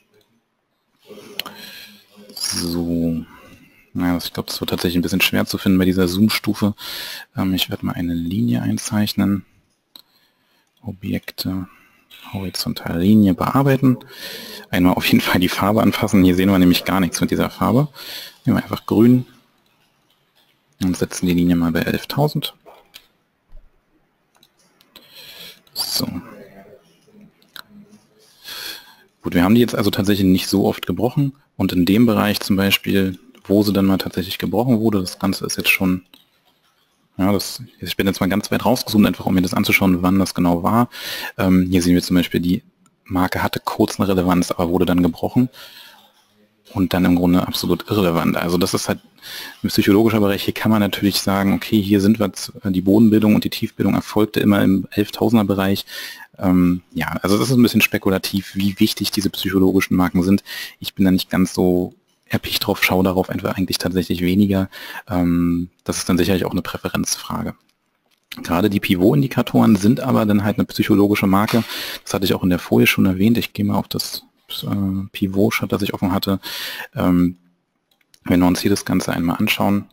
So, naja, ich glaube, das wird tatsächlich ein bisschen schwer zu finden bei dieser Zoom-Stufe. Ich werde mal eine Linie einzeichnen. Objekte, horizontale Linie bearbeiten. Einmal auf jeden Fall die Farbe anpassen. Hier sehen wir nämlich gar nichts mit dieser Farbe. Nehmen wir einfach grün und setzen die Linie mal bei 11.000. So. Gut, wir haben die jetzt also tatsächlich nicht so oft gebrochen und in dem Bereich zum Beispiel, wo sie dann mal tatsächlich gebrochen wurde, das Ganze ist jetzt schon, ja, ich bin jetzt mal ganz weit rausgezoomt, einfach um mir das anzuschauen, wann das genau war. Hier sehen wir zum Beispiel, die Marke hatte kurz eine Relevanz, aber wurde dann gebrochen und dann im Grunde absolut irrelevant. Also das ist halt ein psychologischer Bereich. Hier kann man natürlich sagen, okay, hier sind wir, die Bodenbildung und die Tiefbildung erfolgte immer im 11.000er Bereich. Ja, also das ist ein bisschen spekulativ, wie wichtig diese psychologischen Marken sind. Ich bin da nicht ganz so erpicht drauf, schaue darauf einfach eigentlich tatsächlich weniger. Das ist dann sicherlich auch eine Präferenzfrage. Gerade die Pivot-Indikatoren sind aber dann halt eine psychologische Marke. Das hatte ich auch in der Folie schon erwähnt. Ich gehe mal auf das Pivot-Chart, das ich offen hatte. Wenn wir uns hier das Ganze einmal anschauen.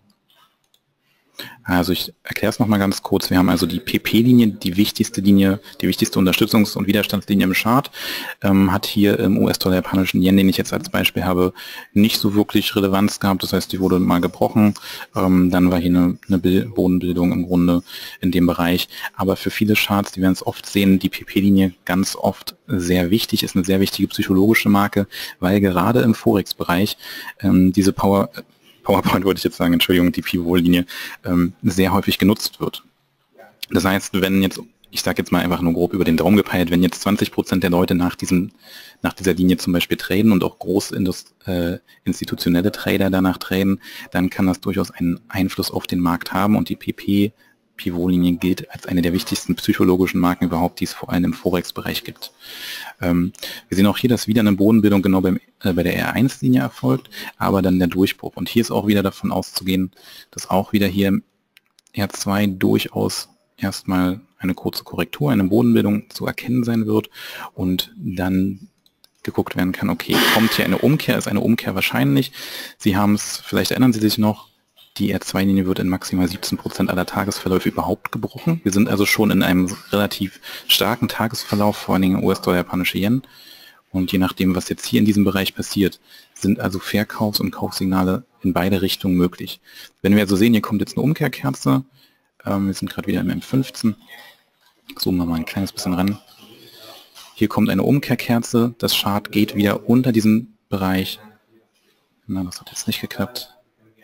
Also ich erkläre es nochmal ganz kurz. Wir haben also die PP-Linie, die wichtigste Unterstützungs- und Widerstandslinie im Chart, hat hier im US-Dollar-japanischen Yen, den ich jetzt als Beispiel habe, nicht so wirklich Relevanz gehabt. Das heißt, die wurde mal gebrochen. Dann war hier eine Bodenbildung im Grunde in dem Bereich. Aber für viele Charts, die werden es oft sehen, die PP-Linie ganz oft sehr wichtig, ist eine sehr wichtige psychologische Marke, weil gerade im Forex-Bereich diese PowerPoint wollte ich jetzt sagen, Entschuldigung, die Pivot-Linie sehr häufig genutzt wird. Das heißt, wenn jetzt, ich sage jetzt mal einfach nur grob über den Daumen gepeilt, wenn jetzt 20% der Leute nach dieser Linie zum Beispiel traden und auch große institutionelle Trader danach traden, dann kann das durchaus einen Einfluss auf den Markt haben und die Pivot-Linie gilt als eine der wichtigsten psychologischen Marken überhaupt, die es vor allem im Forex-Bereich gibt. Wir sehen auch hier, dass wieder eine Bodenbildung genau bei der R1-Linie erfolgt, aber dann der Durchbruch. Und hier ist auch wieder davon auszugehen, dass auch wieder hier im R2 durchaus erstmal eine kurze Korrektur, eine Bodenbildung zu erkennen sein wird und dann geguckt werden kann, okay, kommt hier eine Umkehr, ist eine Umkehr wahrscheinlich. Sie haben es, vielleicht erinnern Sie sich noch, die R2-Linie wird in maximal 17% aller Tagesverläufe überhaupt gebrochen. Wir sind also schon in einem relativ starken Tagesverlauf, vor allen Dingen US-Dollar-japanische Yen. Und je nachdem, was jetzt hier in diesem Bereich passiert, sind also Verkaufs- und Kaufsignale in beide Richtungen möglich. Wenn wir also sehen, hier kommt jetzt eine Umkehrkerze. Wir sind gerade wieder im M15. Zoomen wir mal ein kleines bisschen ran. Hier kommt eine Umkehrkerze. Das Chart geht wieder unter diesem Bereich. Na, das hat jetzt nicht geklappt.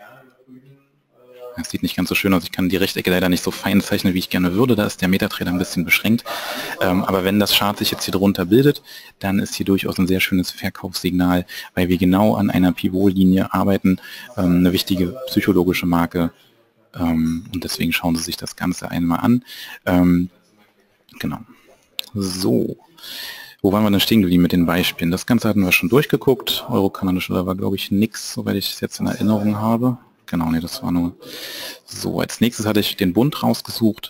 Das sieht nicht ganz so schön aus. Ich kann die Rechtecke leider nicht so fein zeichnen, wie ich gerne würde. Da ist der Metatrader ein bisschen beschränkt. Aber wenn das Chart sich jetzt hier drunter bildet, dann ist hier durchaus ein sehr schönes Verkaufssignal, weil wir genau an einer Pivot-Linie arbeiten. Eine wichtige psychologische Marke. Und deswegen schauen Sie sich das Ganze einmal an. Genau. So. Wo waren wir denn stehen geblieben mit den Beispielen? Das Ganze hatten wir schon durchgeguckt. Euro, kanadische Dollar war, glaube ich, nix, soweit ich es jetzt in Erinnerung habe. Genau, nee, das war nur so. Als nächstes hatte ich den Bund rausgesucht.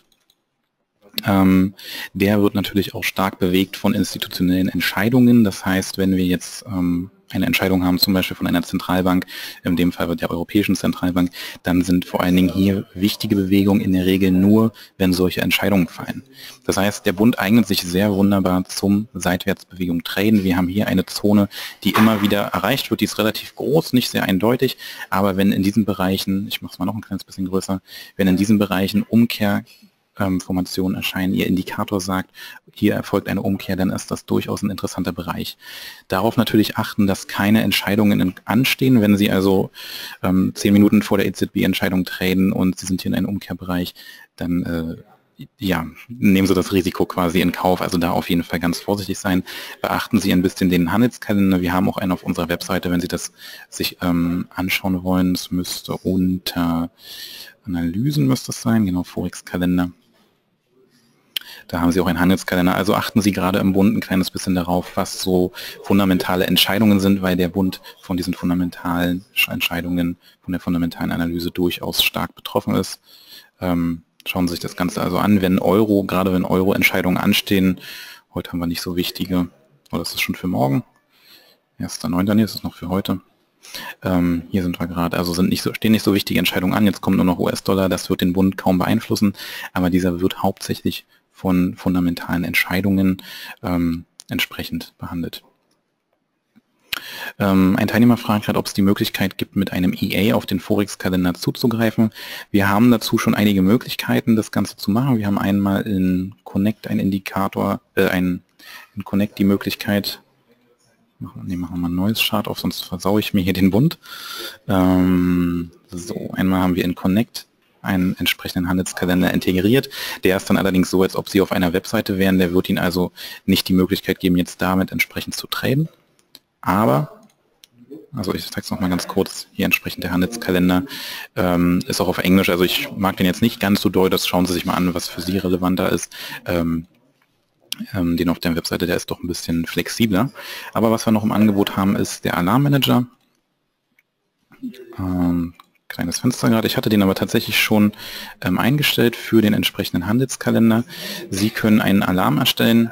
Der wird natürlich auch stark bewegt von institutionellen Entscheidungen. Das heißt, wenn wir jetzt eine Entscheidung haben, zum Beispiel von einer Zentralbank, in dem Fall der Europäischen Zentralbank, dann sind vor allen Dingen hier wichtige Bewegungen in der Regel nur, wenn solche Entscheidungen fallen. Das heißt, der Bund eignet sich sehr wunderbar zum Seitwärtsbewegung traden. Wir haben hier eine Zone, die immer wieder erreicht wird, die ist relativ groß, nicht sehr eindeutig, aber wenn in diesen Bereichen, ich mache es mal noch ein kleines bisschen größer, wenn in diesen Bereichen Umkehrformationen erscheinen, Ihr Indikator sagt, hier erfolgt eine Umkehr, dann ist das durchaus ein interessanter Bereich. Darauf natürlich achten, dass keine Entscheidungen anstehen. Wenn Sie also 10 Minuten vor der EZB-Entscheidung traden und Sie sind hier in einem Umkehrbereich, dann ja, nehmen Sie das Risiko quasi in Kauf. Also da auf jeden Fall ganz vorsichtig sein. Beachten Sie ein bisschen den Handelskalender. Wir haben auch einen auf unserer Webseite, wenn Sie das sich anschauen wollen. Es müsste unter Analysen müsste es sein, genau, Forex-Kalender. Da haben Sie auch einen Handelskalender. Also achten Sie gerade im Bund ein kleines bisschen darauf, was so fundamentale Entscheidungen sind, weil der Bund von diesen fundamentalen Entscheidungen, von der fundamentalen Analyse durchaus stark betroffen ist. Schauen Sie sich das Ganze also an, gerade wenn Euro-Entscheidungen anstehen. Heute haben wir nicht so wichtige, oder ist das schon für morgen? 1.9. Nee, ist es noch für heute. Hier sind wir gerade, also stehen nicht so wichtige Entscheidungen an, jetzt kommt nur noch US-Dollar, das wird den Bund kaum beeinflussen, aber dieser wird hauptsächlich von fundamentalen Entscheidungen entsprechend behandelt. Ein Teilnehmer fragt gerade, ob es die Möglichkeit gibt, mit einem EA auf den Forex-Kalender zuzugreifen. Wir haben dazu schon einige Möglichkeiten, das Ganze zu machen. Wir haben einmal in Connect einen Indikator, in Connect die Möglichkeit, machen wir mal ein neues Chart auf, sonst versaue ich mir hier den Bund. So, einmal haben wir in Connect einen entsprechenden Handelskalender integriert. Der ist dann allerdings so, als ob Sie auf einer Webseite wären. Der wird Ihnen also nicht die Möglichkeit geben, jetzt damit entsprechend zu traden. Aber, also ich zeige es nochmal ganz kurz, hier entsprechend der Handelskalender ist auch auf Englisch. Also ich mag den jetzt nicht ganz so doll, das schauen Sie sich mal an, was für Sie relevanter ist. Den auf der Webseite, der ist doch ein bisschen flexibler. Aber was wir noch im Angebot haben, ist der Alarmmanager. Kleines Fenster gerade. Ich hatte den aber tatsächlich schon eingestellt für den entsprechenden Handelskalender. Sie können einen Alarm erstellen.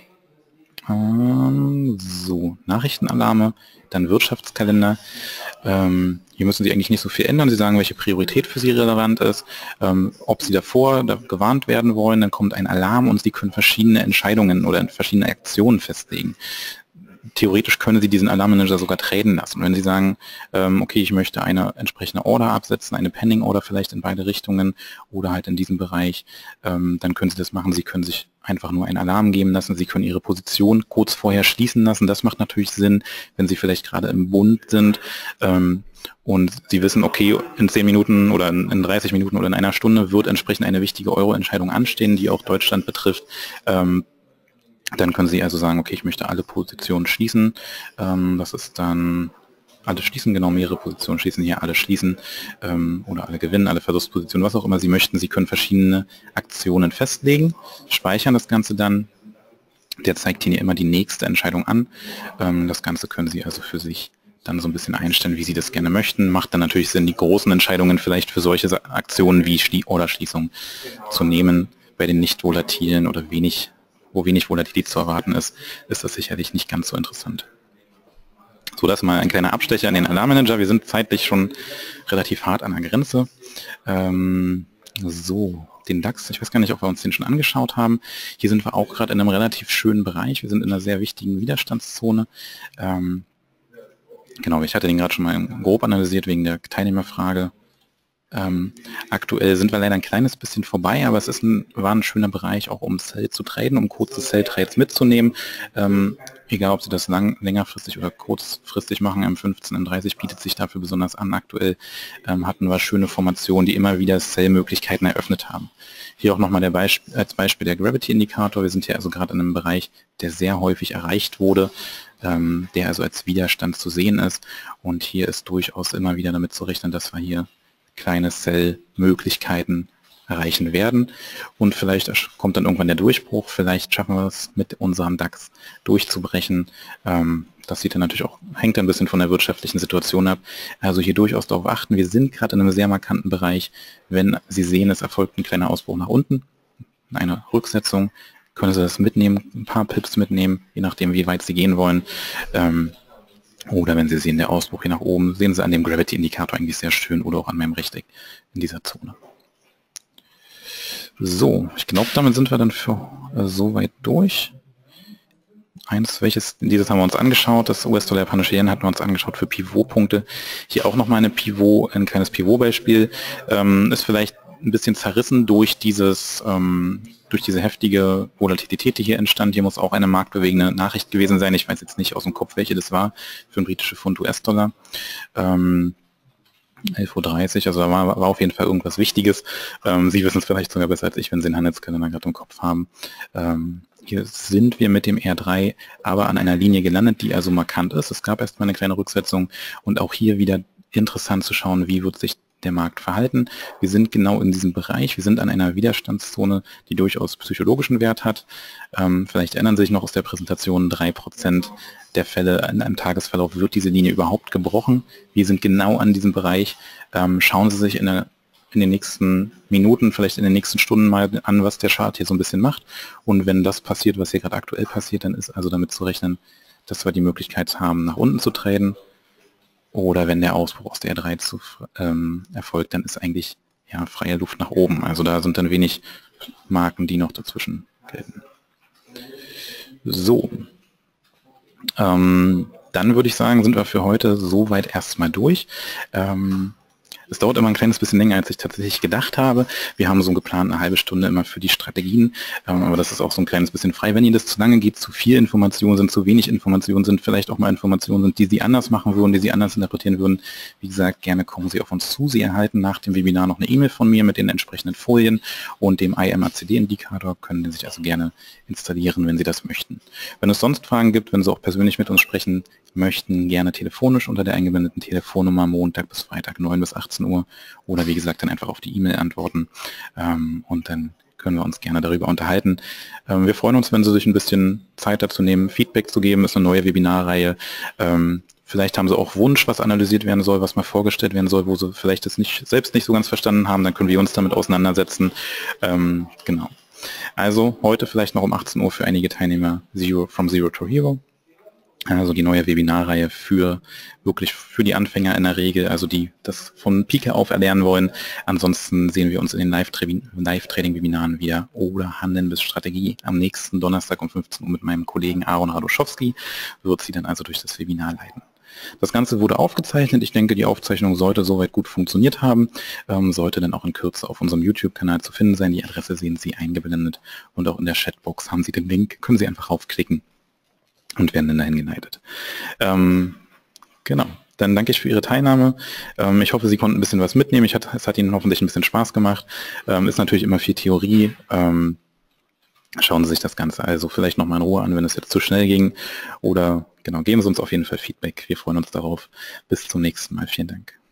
So, Nachrichtenalarme, dann Wirtschaftskalender. Hier müssen Sie eigentlich nicht so viel ändern. Sie sagen, welche Priorität für Sie relevant ist, ob Sie davor gewarnt werden wollen, dann kommt ein Alarm und Sie können verschiedene Entscheidungen oder verschiedene Aktionen festlegen. Theoretisch können Sie diesen Alarmmanager sogar traden lassen. Und wenn Sie sagen, okay, ich möchte eine entsprechende Order absetzen, eine Pending Order vielleicht in beide Richtungen oder halt in diesem Bereich, dann können Sie das machen. Sie können sich einfach nur einen Alarm geben lassen. Sie können Ihre Position kurz vorher schließen lassen. Das macht natürlich Sinn, wenn Sie vielleicht gerade im Bund sind und Sie wissen, okay, in 10 Minuten oder in 30 Minuten oder in einer Stunde wird entsprechend eine wichtige Euro-Entscheidung anstehen, die auch Deutschland betrifft. Dann können Sie also sagen, okay, ich möchte alle Positionen schließen. Das ist dann alle schließen, genau, mehrere Positionen schließen, hier alle schließen oder alle gewinnen, alle Verlustpositionen, was auch immer Sie möchten. Sie können verschiedene Aktionen festlegen, speichern das Ganze dann. Der zeigt Ihnen immer die nächste Entscheidung an. Das Ganze können Sie also für sich dann so ein bisschen einstellen, wie Sie das gerne möchten. Macht dann natürlich Sinn, die großen Entscheidungen vielleicht für solche Aktionen wie Orderschließung zu nehmen. Bei den nicht volatilen oder wo wenig Volatilität zu erwarten ist, ist das sicherlich nicht ganz so interessant. So, das mal ein kleiner Abstecher an den Alarmmanager. Wir sind zeitlich schon relativ hart an der Grenze. So, den DAX, ich weiß gar nicht, ob wir uns den schon angeschaut haben. Hier sind wir auch gerade in einem relativ schönen Bereich. Wir sind in einer sehr wichtigen Widerstandszone. Genau, ich hatte den gerade schon mal grob analysiert wegen der Teilnehmerfrage. Aktuell sind wir leider ein kleines bisschen vorbei, aber es war ein schöner Bereich, auch um Sell zu traden, um kurze Sell-Trades mitzunehmen. Egal, ob Sie das längerfristig oder kurzfristig machen, M15, M30 bietet sich dafür besonders an. Aktuell hatten wir schöne Formationen, die immer wieder Sell-Möglichkeiten eröffnet haben. Hier auch nochmal als Beispiel der Gravity-Indikator. Wir sind hier also gerade in einem Bereich, der sehr häufig erreicht wurde, der also als Widerstand zu sehen ist. Und hier ist durchaus immer wieder damit zu rechnen, dass wir hier kleine Sell-Möglichkeiten erreichen werden. Und vielleicht kommt dann irgendwann der Durchbruch, vielleicht schaffen wir es mit unserem DAX durchzubrechen. Das sieht dann natürlich auch, hängt ein bisschen von der wirtschaftlichen Situation ab. Also hier durchaus darauf achten, wir sind gerade in einem sehr markanten Bereich. Wenn Sie sehen, es erfolgt ein kleiner Ausbruch nach unten, eine Rücksetzung, können Sie das mitnehmen, ein paar Pips mitnehmen, je nachdem wie weit Sie gehen wollen. Oder wenn Sie sehen, der Ausbruch hier nach oben, sehen Sie an dem Gravity-Indikator eigentlich sehr schön oder auch an meinem Rechteck in dieser Zone. So, ich glaube, damit sind wir dann für soweit durch. Dieses haben wir uns angeschaut, das US-Dollar japanische Yen hatten wir uns angeschaut für Pivotpunkte. Hier auch nochmal ein kleines Pivot-Beispiel. Ist vielleicht ein bisschen zerrissen durch diese heftige Volatilität, die hier entstand. Hier muss auch eine marktbewegende Nachricht gewesen sein. Ich weiß jetzt nicht aus dem Kopf, welche das war für ein britische Pfund US-Dollar. 11:30 Uhr, also da war auf jeden Fall irgendwas Wichtiges. Sie wissen es vielleicht sogar besser als ich, wenn Sie den Handelskalender gerade im Kopf haben. Hier sind wir mit dem R3 aber an einer Linie gelandet, die also markant ist. Es gab erstmal eine kleine Rücksetzung und auch hier wieder interessant zu schauen, wie wird sich der Markt verhalten. Wir sind genau in diesem Bereich, wir sind an einer Widerstandszone, die durchaus psychologischen Wert hat. Vielleicht erinnern Sie sich noch aus der Präsentation, 3% der Fälle in einem Tagesverlauf wird diese Linie überhaupt gebrochen. Wir sind genau an diesem Bereich. Schauen Sie sich in den nächsten Minuten, vielleicht in den nächsten Stunden mal an, was der Chart hier so ein bisschen macht. Und wenn das passiert, was hier gerade aktuell passiert, dann ist also damit zu rechnen, dass wir die Möglichkeit haben, nach unten zu traden. Oder wenn der Ausbruch aus der R3 erfolgt, dann ist eigentlich ja freie Luft nach oben. Also da sind dann wenig Marken, die noch dazwischen gelten. So, dann würde ich sagen, sind wir für heute soweit erstmal durch. Es dauert immer ein kleines bisschen länger, als ich tatsächlich gedacht habe. Wir haben so geplant eine halbe Stunde immer für die Strategien, aber das ist auch so ein kleines bisschen frei. Wenn Ihnen das zu lange geht, zu viel Informationen sind, zu wenig Informationen sind, vielleicht auch mal Informationen sind, die Sie anders machen würden, die Sie anders interpretieren würden, wie gesagt, gerne kommen Sie auf uns zu. Sie erhalten nach dem Webinar noch eine E-Mail von mir mit den entsprechenden Folien und dem IMACD-Indikator, können Sie sich also gerne installieren, wenn Sie das möchten. Wenn es sonst Fragen gibt, wenn Sie auch persönlich mit uns sprechen möchten, gerne telefonisch unter der eingeblendeten Telefonnummer Montag bis Freitag 9 bis 18 Uhr oder wie gesagt dann einfach auf die E-Mail antworten und dann können wir uns gerne darüber unterhalten. Wir freuen uns, wenn Sie sich ein bisschen Zeit dazu nehmen, Feedback zu geben. Ist eine neue Webinarreihe. Vielleicht haben Sie auch Wunsch, was analysiert werden soll, was mal vorgestellt werden soll, wo Sie vielleicht das selbst nicht so ganz verstanden haben, dann können wir uns damit auseinandersetzen. Genau. Also heute vielleicht noch um 18 Uhr für einige Teilnehmer From Zero to Hero. Also die neue Webinarreihe für die Anfänger in der Regel, also die das von Pike auf erlernen wollen. Ansonsten sehen wir uns in den Live-Trading-Webinaren wieder oder Handeln bis Strategie am nächsten Donnerstag um 15 Uhr mit meinem Kollegen Aaron Radoschowski, wird sie dann also durch das Webinar leiten. Das Ganze wurde aufgezeichnet. Ich denke, die Aufzeichnung sollte soweit gut funktioniert haben, sollte dann auch in Kürze auf unserem YouTube-Kanal zu finden sein. Die Adresse sehen Sie eingeblendet und auch in der Chatbox haben Sie den Link, können Sie einfach raufklicken und werden dann dahin geleitet. Genau, dann danke ich für Ihre Teilnahme. Ich hoffe, Sie konnten ein bisschen was mitnehmen. Es hat Ihnen hoffentlich ein bisschen Spaß gemacht. Ist natürlich immer viel Theorie. Schauen Sie sich das Ganze also vielleicht nochmal in Ruhe an, wenn es jetzt zu schnell ging. Oder genau, geben Sie uns auf jeden Fall Feedback. Wir freuen uns darauf. Bis zum nächsten Mal. Vielen Dank.